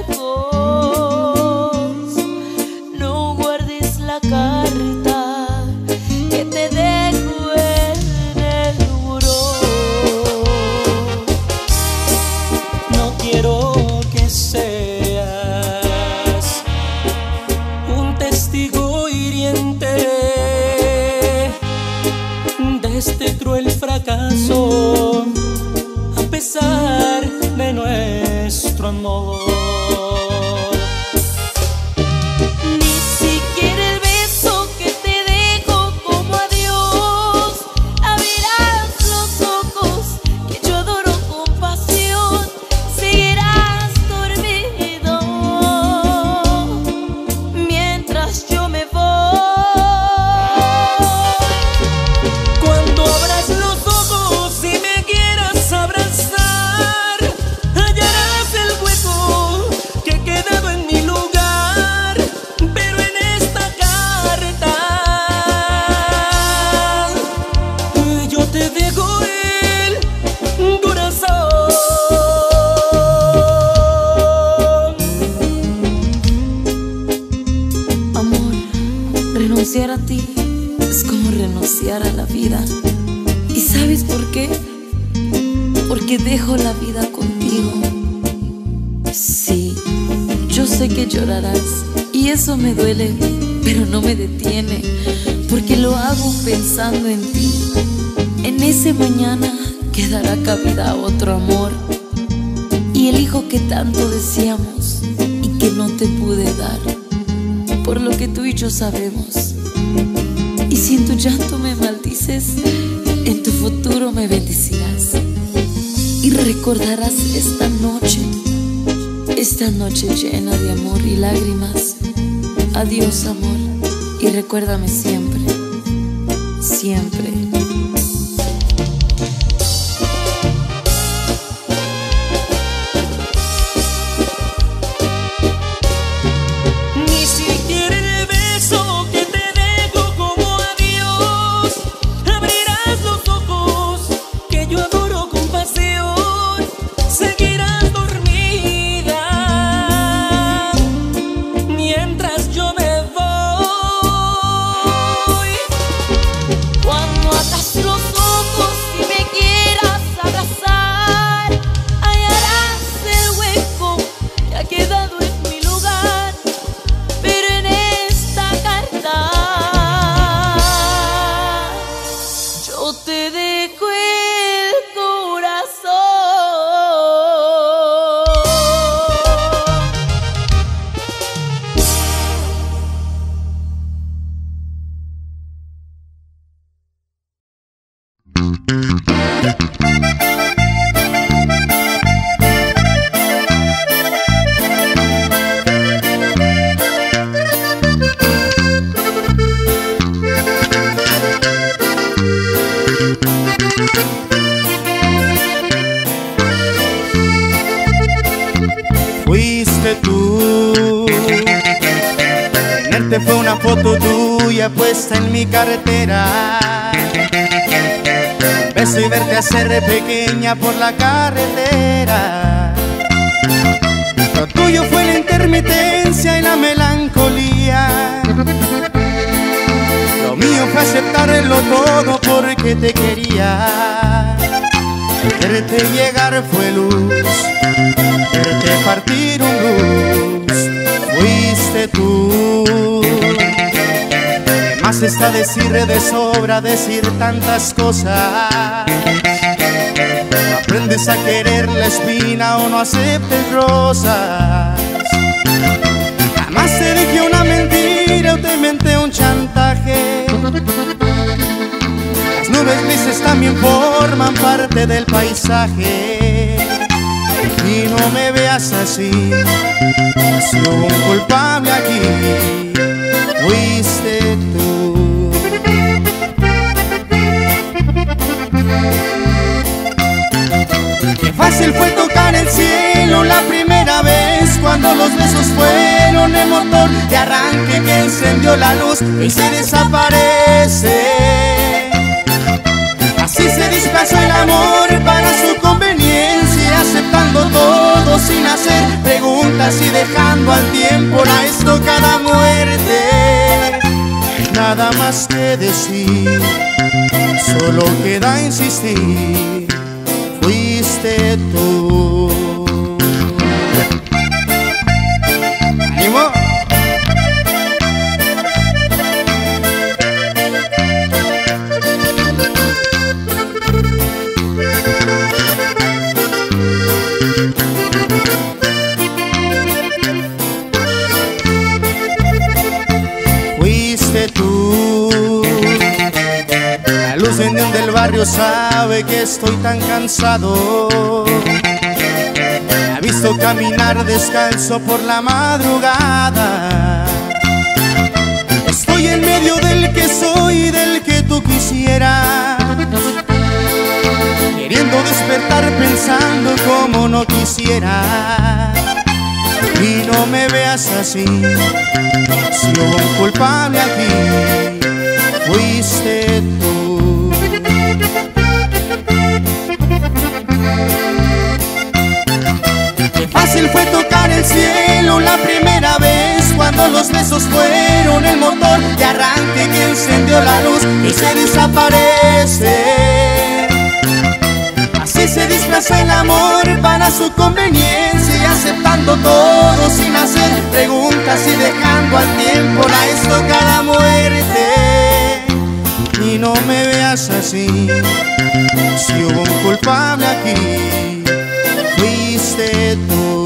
lejos. No guardes la carta que te dejo en el muro. No quiero que seas un testigo hiriente de este cruel fracaso, a pesar de nuestro amor. Ni siquiera el beso que te dejo como adiós. Abrirás los ojos que yo adoro con pasión. Seguirás dormido mientras yo me voy. Renunciar a ti es como renunciar a la vida. ¿Y sabes por qué? Porque dejo la vida contigo. Sí, yo sé que llorarás y eso me duele, pero no me detiene, porque lo hago pensando en ti. En ese mañana que dará cabida a otro amor y el hijo que tanto deseamos y que no te pude dar, por lo que tú y yo sabemos. Y si en tu llanto me maldices, en tu futuro me bendecirás. Y recordarás esta noche, esta noche llena de amor y lágrimas. Adiós, amor, y recuérdame siempre, siempre. Abrirás los ojos fuiste tú. Tenerte fue una foto tuya puesta en mi cartera. Beso y verte hacer pequeña por la carretera. Lo tuyo fue la intermitencia y la melancolía. Lo mío fue aceptarlo todo porque te quería. Verte llegar fue luz, verte partir un blues, fuiste tú. ¿Qué más está decir de sobra, decir tantas cosas? Aprendes a querer la espina o no aceptes rosas. Jamás te dije una mentira o te inventé un chantaje. Las nubes grises también forman parte del paisaje. Y no me veas así, si hubo un culpable aquí, fuiste tú. Qué fácil fue tocar el cielo la primera vez, cuando los besos fueron el motor de arranque que encendió la luz y se desaparece. Así se disfrazó el amor para su conveniencia, aceptando todo sin hacer preguntas y dejando al tiempo la estocada muerte. Nada más que decir, solo queda insistir, fuiste tú. ¡Ánimo! Fuiste tú. La luz del barrio sabe que estoy tan cansado. Me ha visto caminar descalzo por la madrugada. Estoy en medio del que soy y del que tú quisieras, queriendo despertar pensando como no quisiera. Y no me veas así, si hubo un culpable aquí, fuiste tú. Qué fácil fue tocar el cielo la primera vez, cuando los besos fueron el motor de arranque que encendió la luz y se desaparece. Así se disfraza el amor para su conveniencia, aceptando todo sin hacer preguntas y dejando al tiempo la estocada muerte. Y no me veas así, si hubo un culpable aquí, fuiste tú.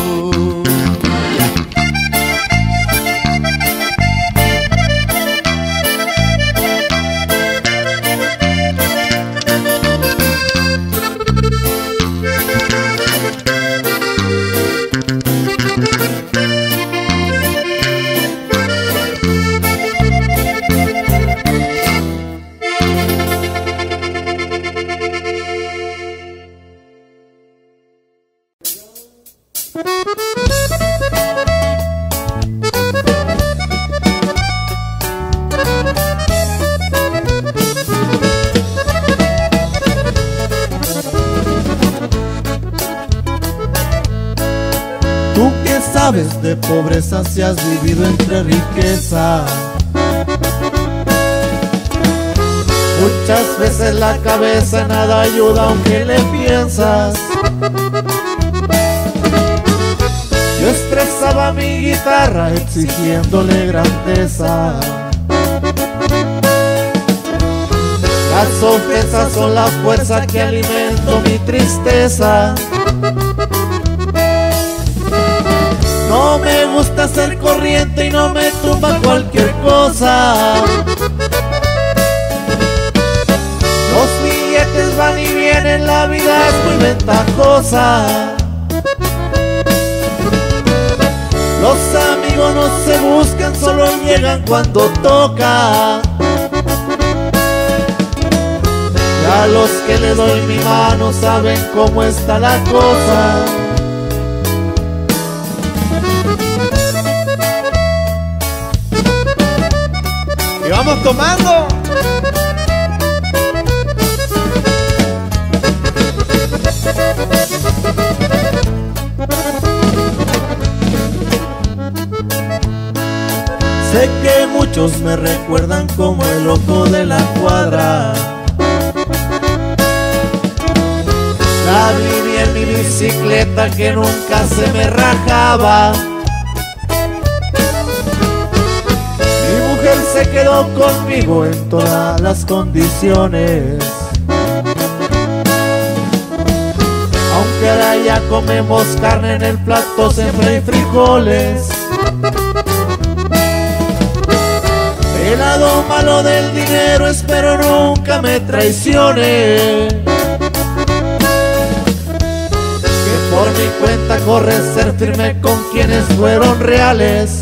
De pobreza si has vivido entre riqueza. Muchas veces la cabeza nada ayuda aunque le piensas. Yo estresaba mi guitarra exigiéndole grandeza. Las ofensas son la fuerza que alimento mi tristeza. No me gusta ser corriente y no me tumba cualquier cosa. Los billetes van y vienen, la vida es muy ventajosa. Los amigos no se buscan, solo llegan cuando toca. Ya los que le doy mi mano saben cómo está la cosa. ¡Vamos tomando! Sé que muchos me recuerdan como el loco de la cuadra. La viví en mi bicicleta que nunca se me rajaba. Mi mujer se quedó conmigo en todas las condiciones. Aunque ahora ya comemos carne en el plato, siempre hay frijoles. El lado malo del dinero espero nunca me traicione. Que por mi cuenta corre ser firme con quienes fueron reales.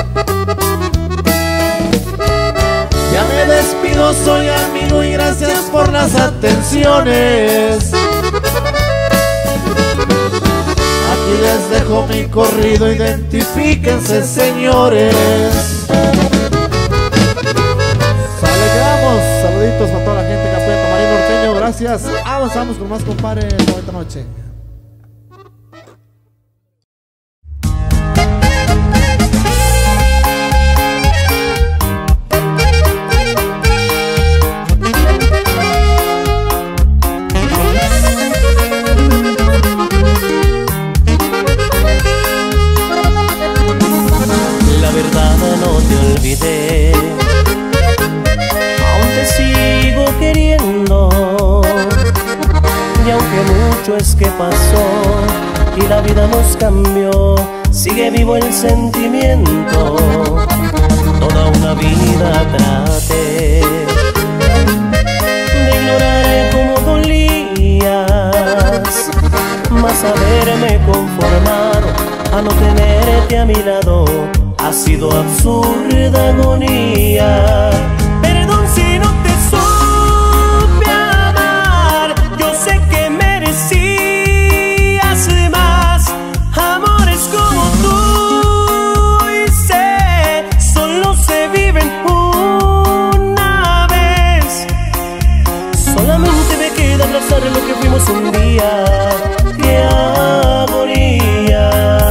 Ya me despido, soy amigo y gracias por las atenciones. Aquí les dejo mi corrido, identifíquense señores. Saluditos a toda la gente que apoya a Tamarín Norteño, gracias. Avanzamos con más, compadre, esta noche. La verdad no te olvidé, sigo queriendo, y aunque mucho es que pasó y la vida nos cambió, sigue vivo el sentimiento. Toda una vida traté de ignorar cómo dolías, mas haberme conformado a no tenerte a mi lado ha sido absurda agonía. Perdón si no te supe amar, yo sé que merecías más amores como tú, y sé, solo se viven una vez. Solamente me queda abrazar lo que fuimos un día. ¡Qué agonía!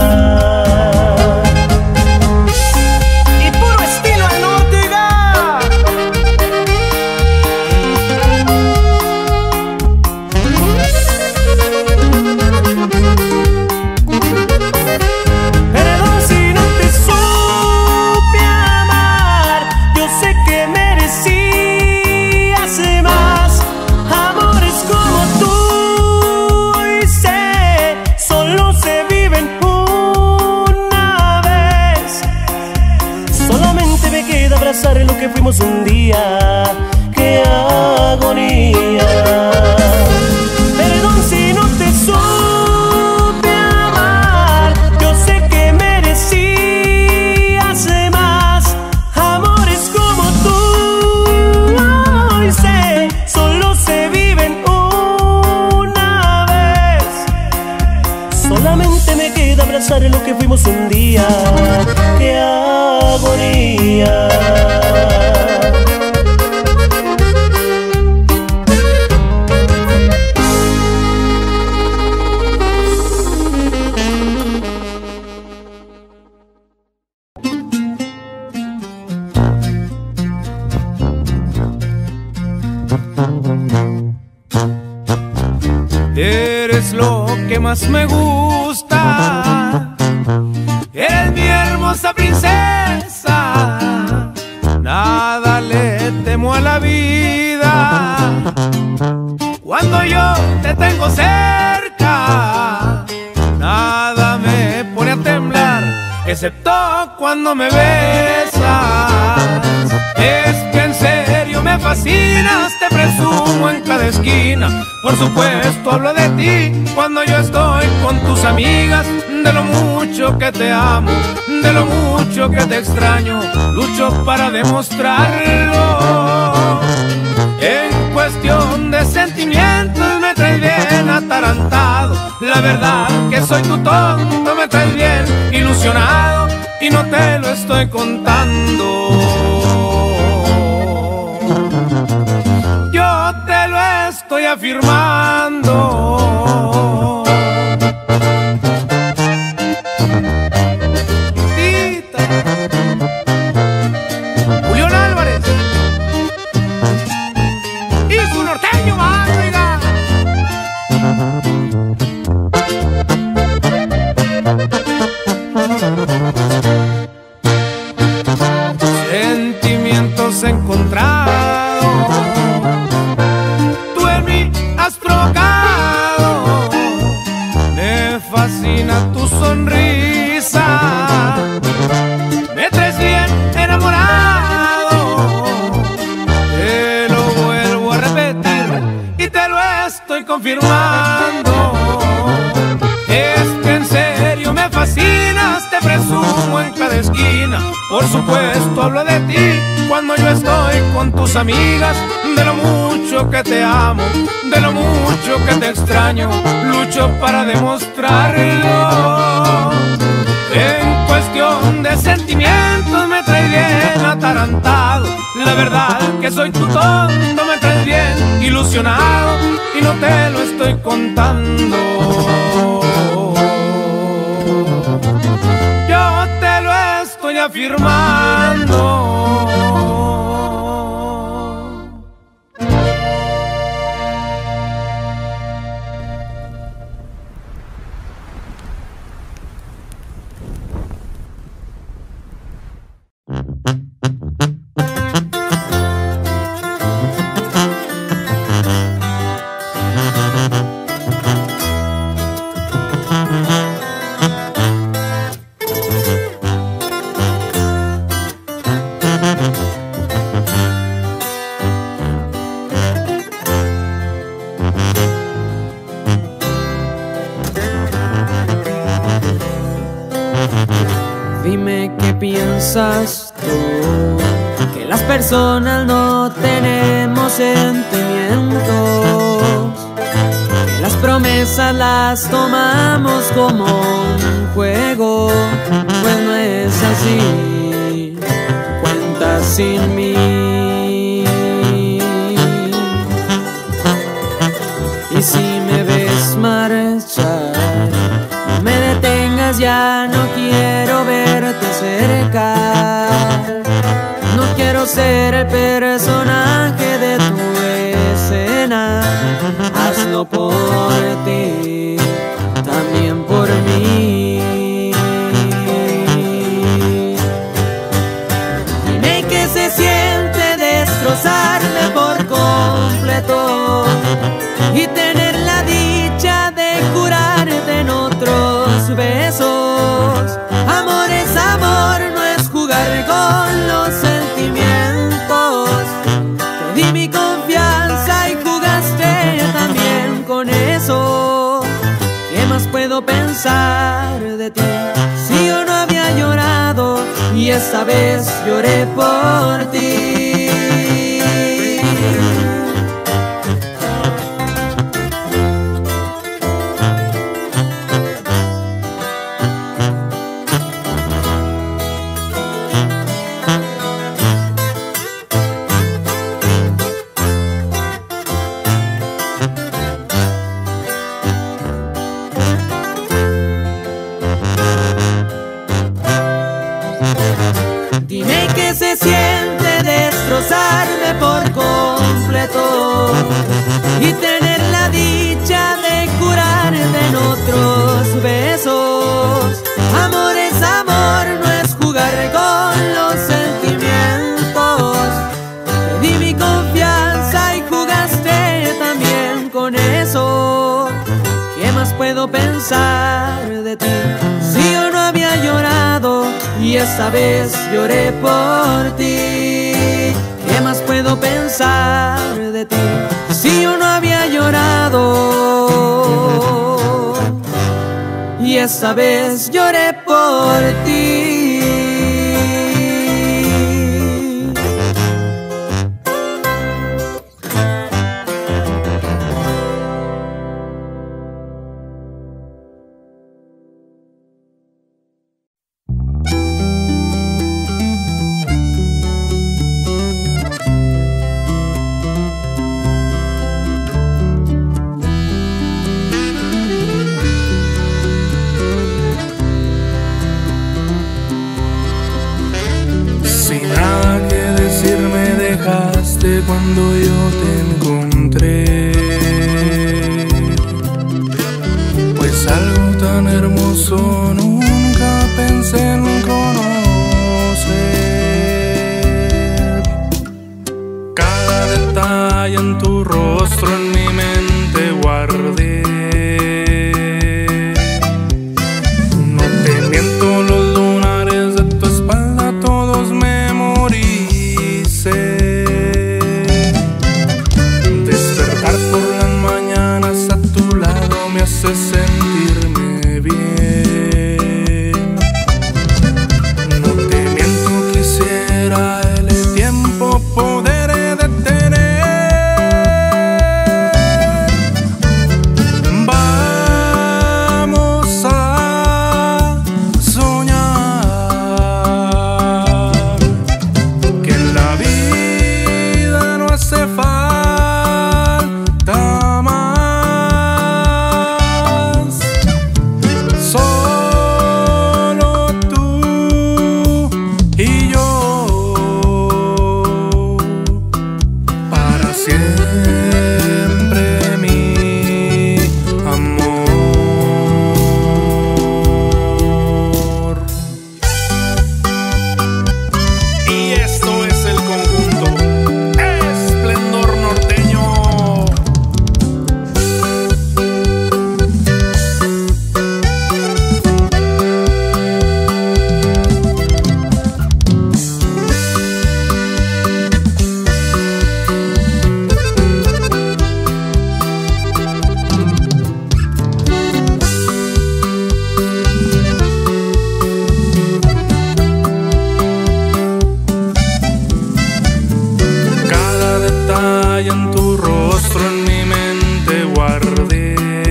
Lo que fuimos un día, qué agonía. Perdón si no te supe amar, yo sé que merecías más amores como tú, y sé, solo se viven una vez. Solamente me queda abrazar lo que fuimos un día, qué agonía. Eres lo que más me gusta, eres mi hermosa princesa, nada le temo a la vida. Cuando yo te tengo cerca, nada me pone a temblar, excepto cuando me besas. Es que en serio me fascinas, te presumo en cada esquina. Por supuesto hablo de ti cuando yo estoy con tus amigas. De lo mucho que te amo, de lo mucho que te extraño, lucho para demostrarlo. En cuestión de sentimientos me traes bien atarantado. La verdad que soy tu tonto, me traes bien ilusionado y no te lo estoy contando. Yo te lo estoy afirmando. Tita. Julián Álvarez y su norteño más, oiga. Sentimientos encontrados, tú en mí has provocado. Me fascina tu sonrisa, me traes bien enamorado. Te lo vuelvo a repetir y te lo estoy confirmando. Es que en serio me fascinas, te presumo en cada esquina. Por supuesto hablo de ti cuando yo estoy con tus amigas. De lo mucho que te amo, de lo mucho que te extraño, lucho para demostrarlo. En cuestión de sentimientos me traes bien atarantado. La verdad que soy tu tonto, me traes bien ilusionado y no te lo estoy contando. Yo te lo estoy afirmando. Dime qué piensas tú, que las personas no tenemos sentimientos, que las promesas las tomamos como un juego. Pues no es así, cuentas sin mí. Y si me ves marchar, no me detengas, ya no quiero verte cerca. No quiero ser el personaje de tu escena. Hazlo por ti, también por mí. Dime qué se siente destrozarme por completo y tener la dicha de curarte en otros besos. Amor es amor, no es jugar con los sentimientos. Te di mi confianza y jugaste también con eso. ¿Qué más puedo pensar de ti si yo no había llorado y esta vez lloré por ti? Dime qué se siente destrozarme por completo y tener la dicha de curarte en otros besos. Amor es amor, no es jugar con los sentimientos. Te di mi confianza y jugaste también con eso. ¿Qué más puedo pensar de ti si yo no había llorado y esta vez lloré por ti? ¿Qué más puedo pensar de ti si yo no había llorado y esta vez lloré por ti? fuiste cuando yo te encontré, pues algo tan hermoso nunca pensé en conocer. Cada detalle en tu rostro en mi mente guardé. No te miento, los lunares de tu espalda todos memoricé. Despertar por las mañanas a tu lado me hace sentirme bien. No te miento, quisiera el tiempo poder detener. Vamos a soñar que en la vida no hace falta más, solo tú y yo, para siempre mi amor. Y esto es el conjunto Esplendor Norteño. Cada detalle en tu rostro en mi mente guardé.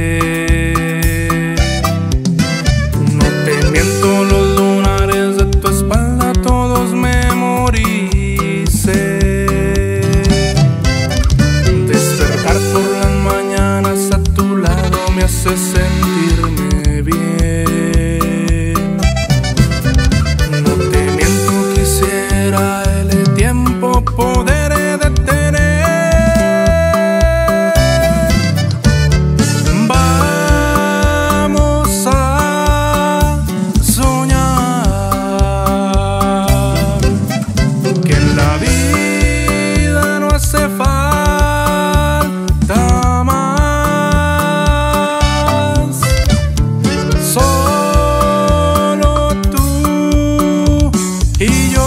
No te miento, los lunares de tu espalda todos memoricé. Despertar por las mañanas a tu lado me hace sentirme bien. No te miento, quisiera el tiempo poder detener. Vamos a soñar que en la vida no hace falta más, solo tú y yo,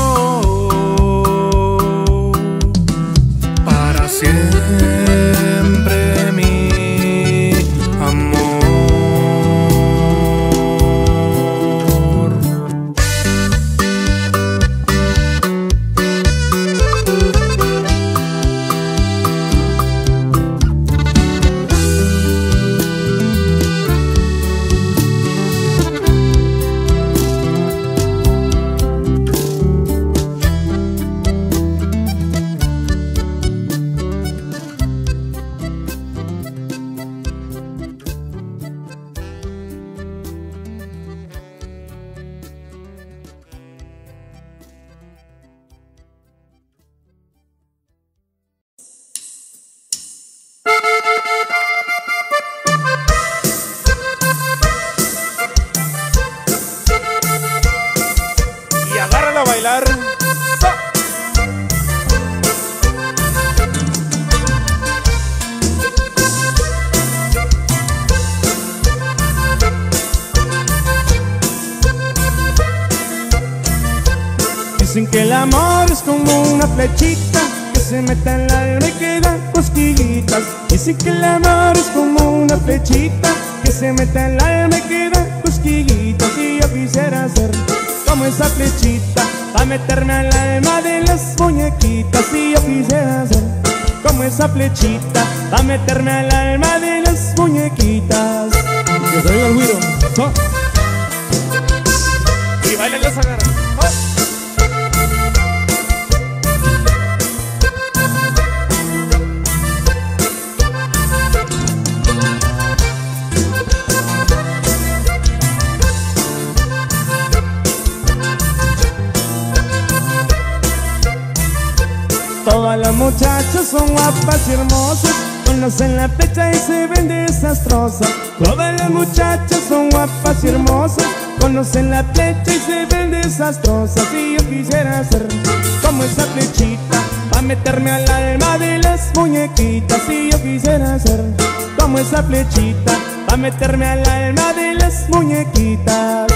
para siempre mi amor. Y agárrala a bailar. Dicen que el amor es como una flechita que se mete en la alma y queda cosquillitas. Dicen que el amor es como una flechita que se mete en la alma y queda cosquillitas. Y yo quisiera ser como esa flechita pa' meterme al alma de las muñequitas. Y yo quisiera ser como esa flechita pa' meterme al alma de las muñequitas. Que se oiga el güiro. ¿No? Y bailen los agarra. Todas las muchachas son guapas y hermosas, conocen la flecha y se ven desastrosas. Todas las muchachas son guapas y hermosas, conocen la flecha y se ven desastrosas. Y yo quisiera ser como esa flechita, pa' meterme al alma de las muñequitas. Y yo quisiera ser como esa flechita, pa' meterme al alma de las muñequitas.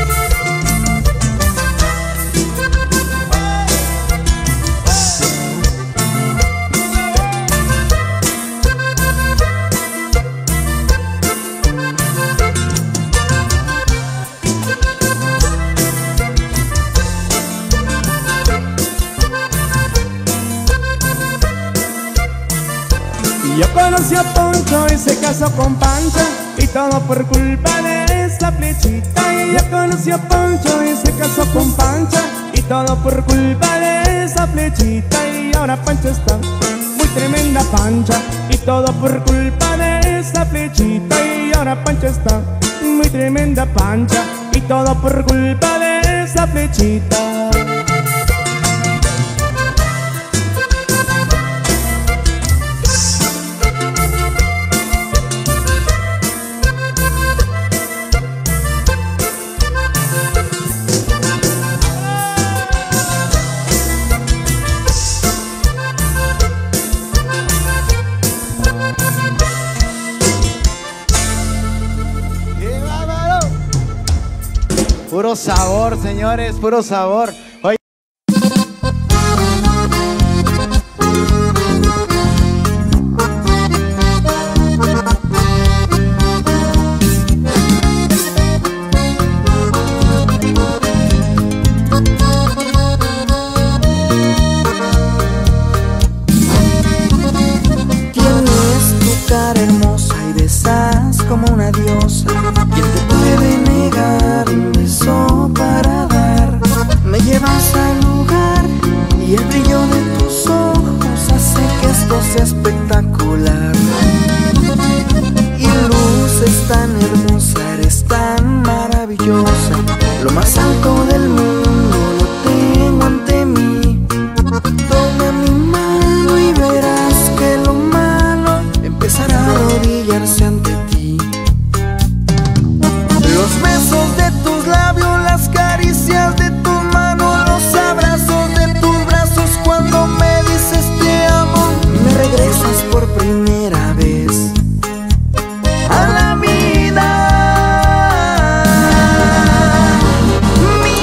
Yo conocí a Poncho y se casó con Pancha, y todo por culpa de esa flechita. Y yo conocí a Poncho y se casó con Pancha, y todo por culpa de esa flechita. Y ahora Pancha está muy tremenda Pancha, y todo por culpa de esa flechita. Y ahora Pancha está muy tremenda Pancha, y todo por culpa de esa flechita. Puro sabor, señores, puro sabor. Oye. Tienes tu cara hermosa y besas como una diosa. ¿Quién te puede negar un beso para dar? Me llevas al lugar y el brillo de tus ojos hace que esto sea espectacular. Y luces tan hermosa, eres tan maravillosa. Lo más alto del mundo lo tengo ante mí. Toma mi mano y verás que lo malo empezará a arrodillarse ante ti. Los besos de tus labios, las caricias de tus manos, los abrazos de tus brazos. Cuando me dices te amo, me regresas por primera vez a la vida. Mi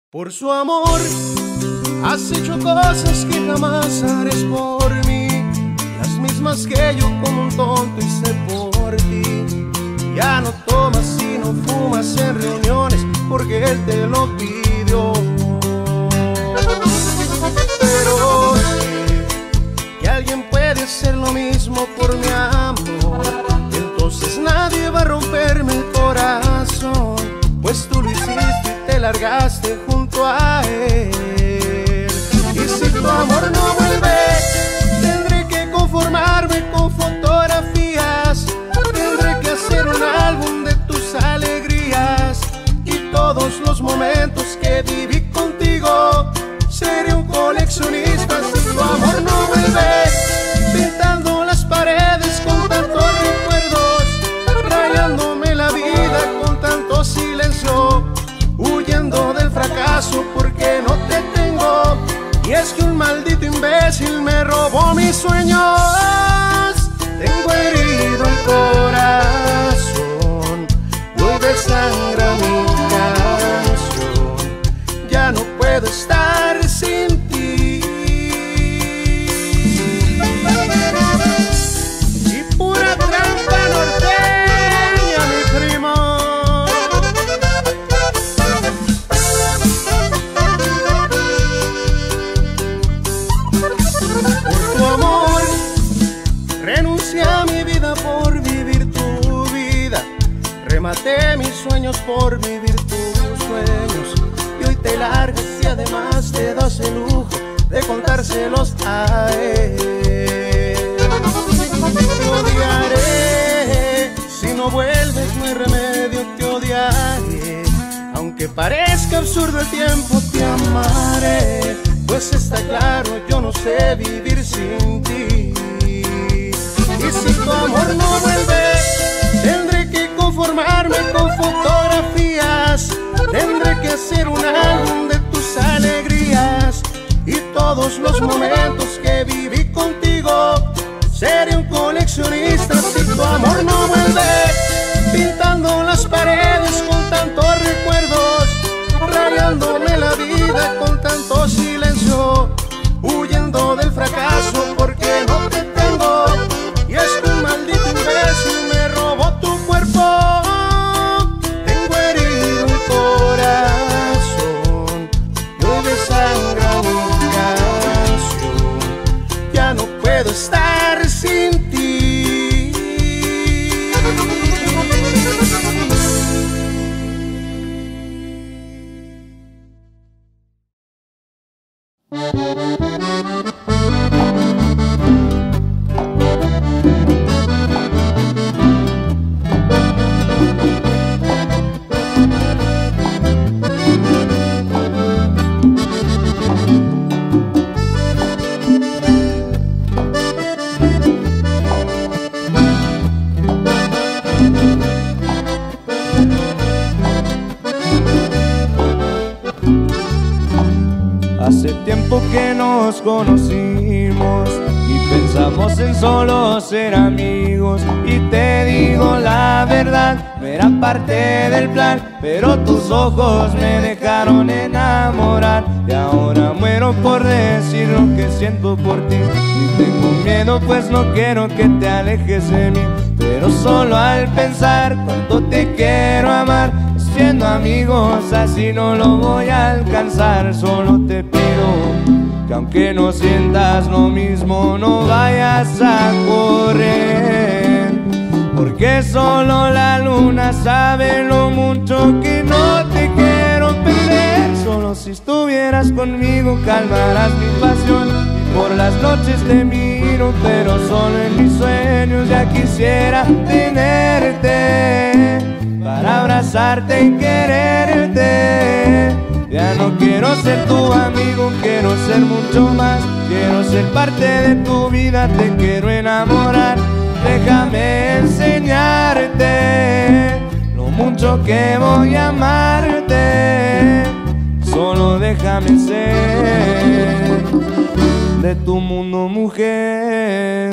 Por su amor has hecho cosas que jamás harás por mí, las mismas que yo como un tonto hice por ti. Ya no tomas y no fumas en reuniones porque él te lo pidió. Pero sé que alguien puede hacer lo mismo por mi amor, entonces nadie va a romperme el corazón, pues tú lo hiciste y te largaste junto a él. Y si tu amor no vuelve, tendré que conformarme con fotografías, tendré que hacer un álbum de tus alegrías y todos los momentos que viví contigo. Seré un coleccionista si tu amor no vuelve, pintando las paredes con tantos recuerdos, rayándome la vida con tanto silencio, huyendo del fracaso porque no te tengo. Y es que un maldito imbécil me robó mis sueños. Tengo herido el corazón y hoy desangra mi canción. Ya no puedo estar sin ti. Y pura trampa norteña, mi primo. Por tu amor renuncié a mi vida por vivir tu vida, rematé mis sueños por vivir tus sueños, y hoy te largas y además te das el lujo de contárselos a él. Te odiaré, si no vuelves no hay remedio, te odiaré. Aunque parezca absurdo el tiempo, te amaré, pues está claro, yo no sé vivir sin ti. Y si tu amor no vuelve, tendré que conformarme con fotografías, tendré que hacer un álbum de tus alegrías y todos los momentos que viví contigo. Seré un coleccionista si tu amor no vuelve, pintando las paredes con tantos recuerdos, rayándome la vida con tanto silencio, huyendo del fracaso porque no te tengo. Y es que un maldito imbécil me robó tu cuerpo. Tengo herido el corazón y hoy desangra mi canción. Ya no puedo estar sin ti. Hace tiempo que nos conocimos y pensamos en solo ser amigos. Y te digo la verdad, no era parte del plan, pero tus ojos me dejaron enamorar. Y ahora muero por decir lo que siento por ti. Y tengo miedo pues no quiero que te alejes de mí, pero solo al pensar cuánto te quiero amar, siendo amigos así no lo voy a alcanzar. Solo te pido que aunque no sientas lo mismo no vayas a correr, porque solo la luna sabe lo mucho que no te quiero perder. Solo si estuvieras conmigo calmarás mi pasión, y por las noches te miro pero solo en mis sueños. Ya quisiera tenerte para abrazarte y quererte. Ya no quiero ser tu amigo, quiero ser mucho más. Quiero ser parte de tu vida, te quiero enamorar. Déjame enseñarte lo mucho que voy a amarte. Solo déjame ser de tu mundo, mujer.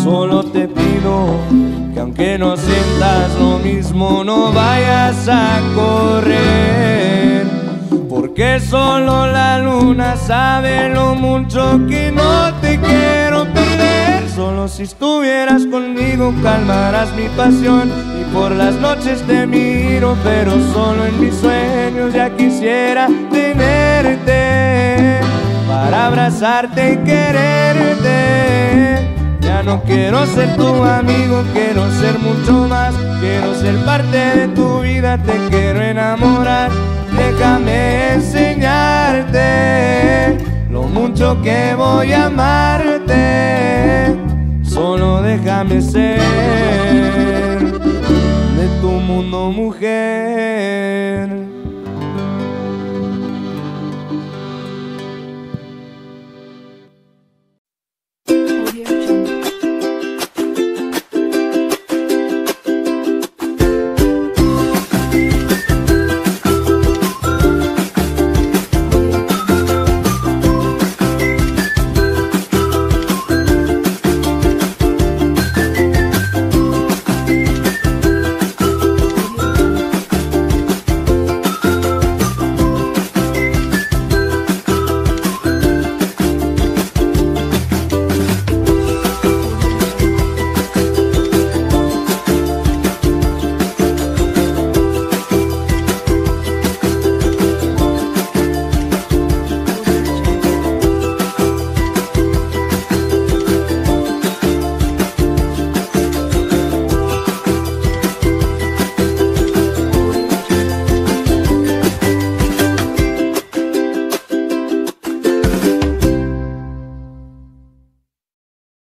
Solo te pido que aunque no sientas lo mismo, no vayas a correr, porque solo la luna sabe lo mucho que no te quiero perder. Solo si estuvieras conmigo calmarás mi pasión, y por las noches te miro, pero solo en mis sueños ya quisiera tenerte para abrazarte y quererte. Ya no quiero ser tu amigo, quiero ser mucho más. Quiero ser parte de tu vida, te quiero enamorar. Déjame enseñarte lo mucho que voy a amarte. Solo déjame ser de tu mundo, mujer.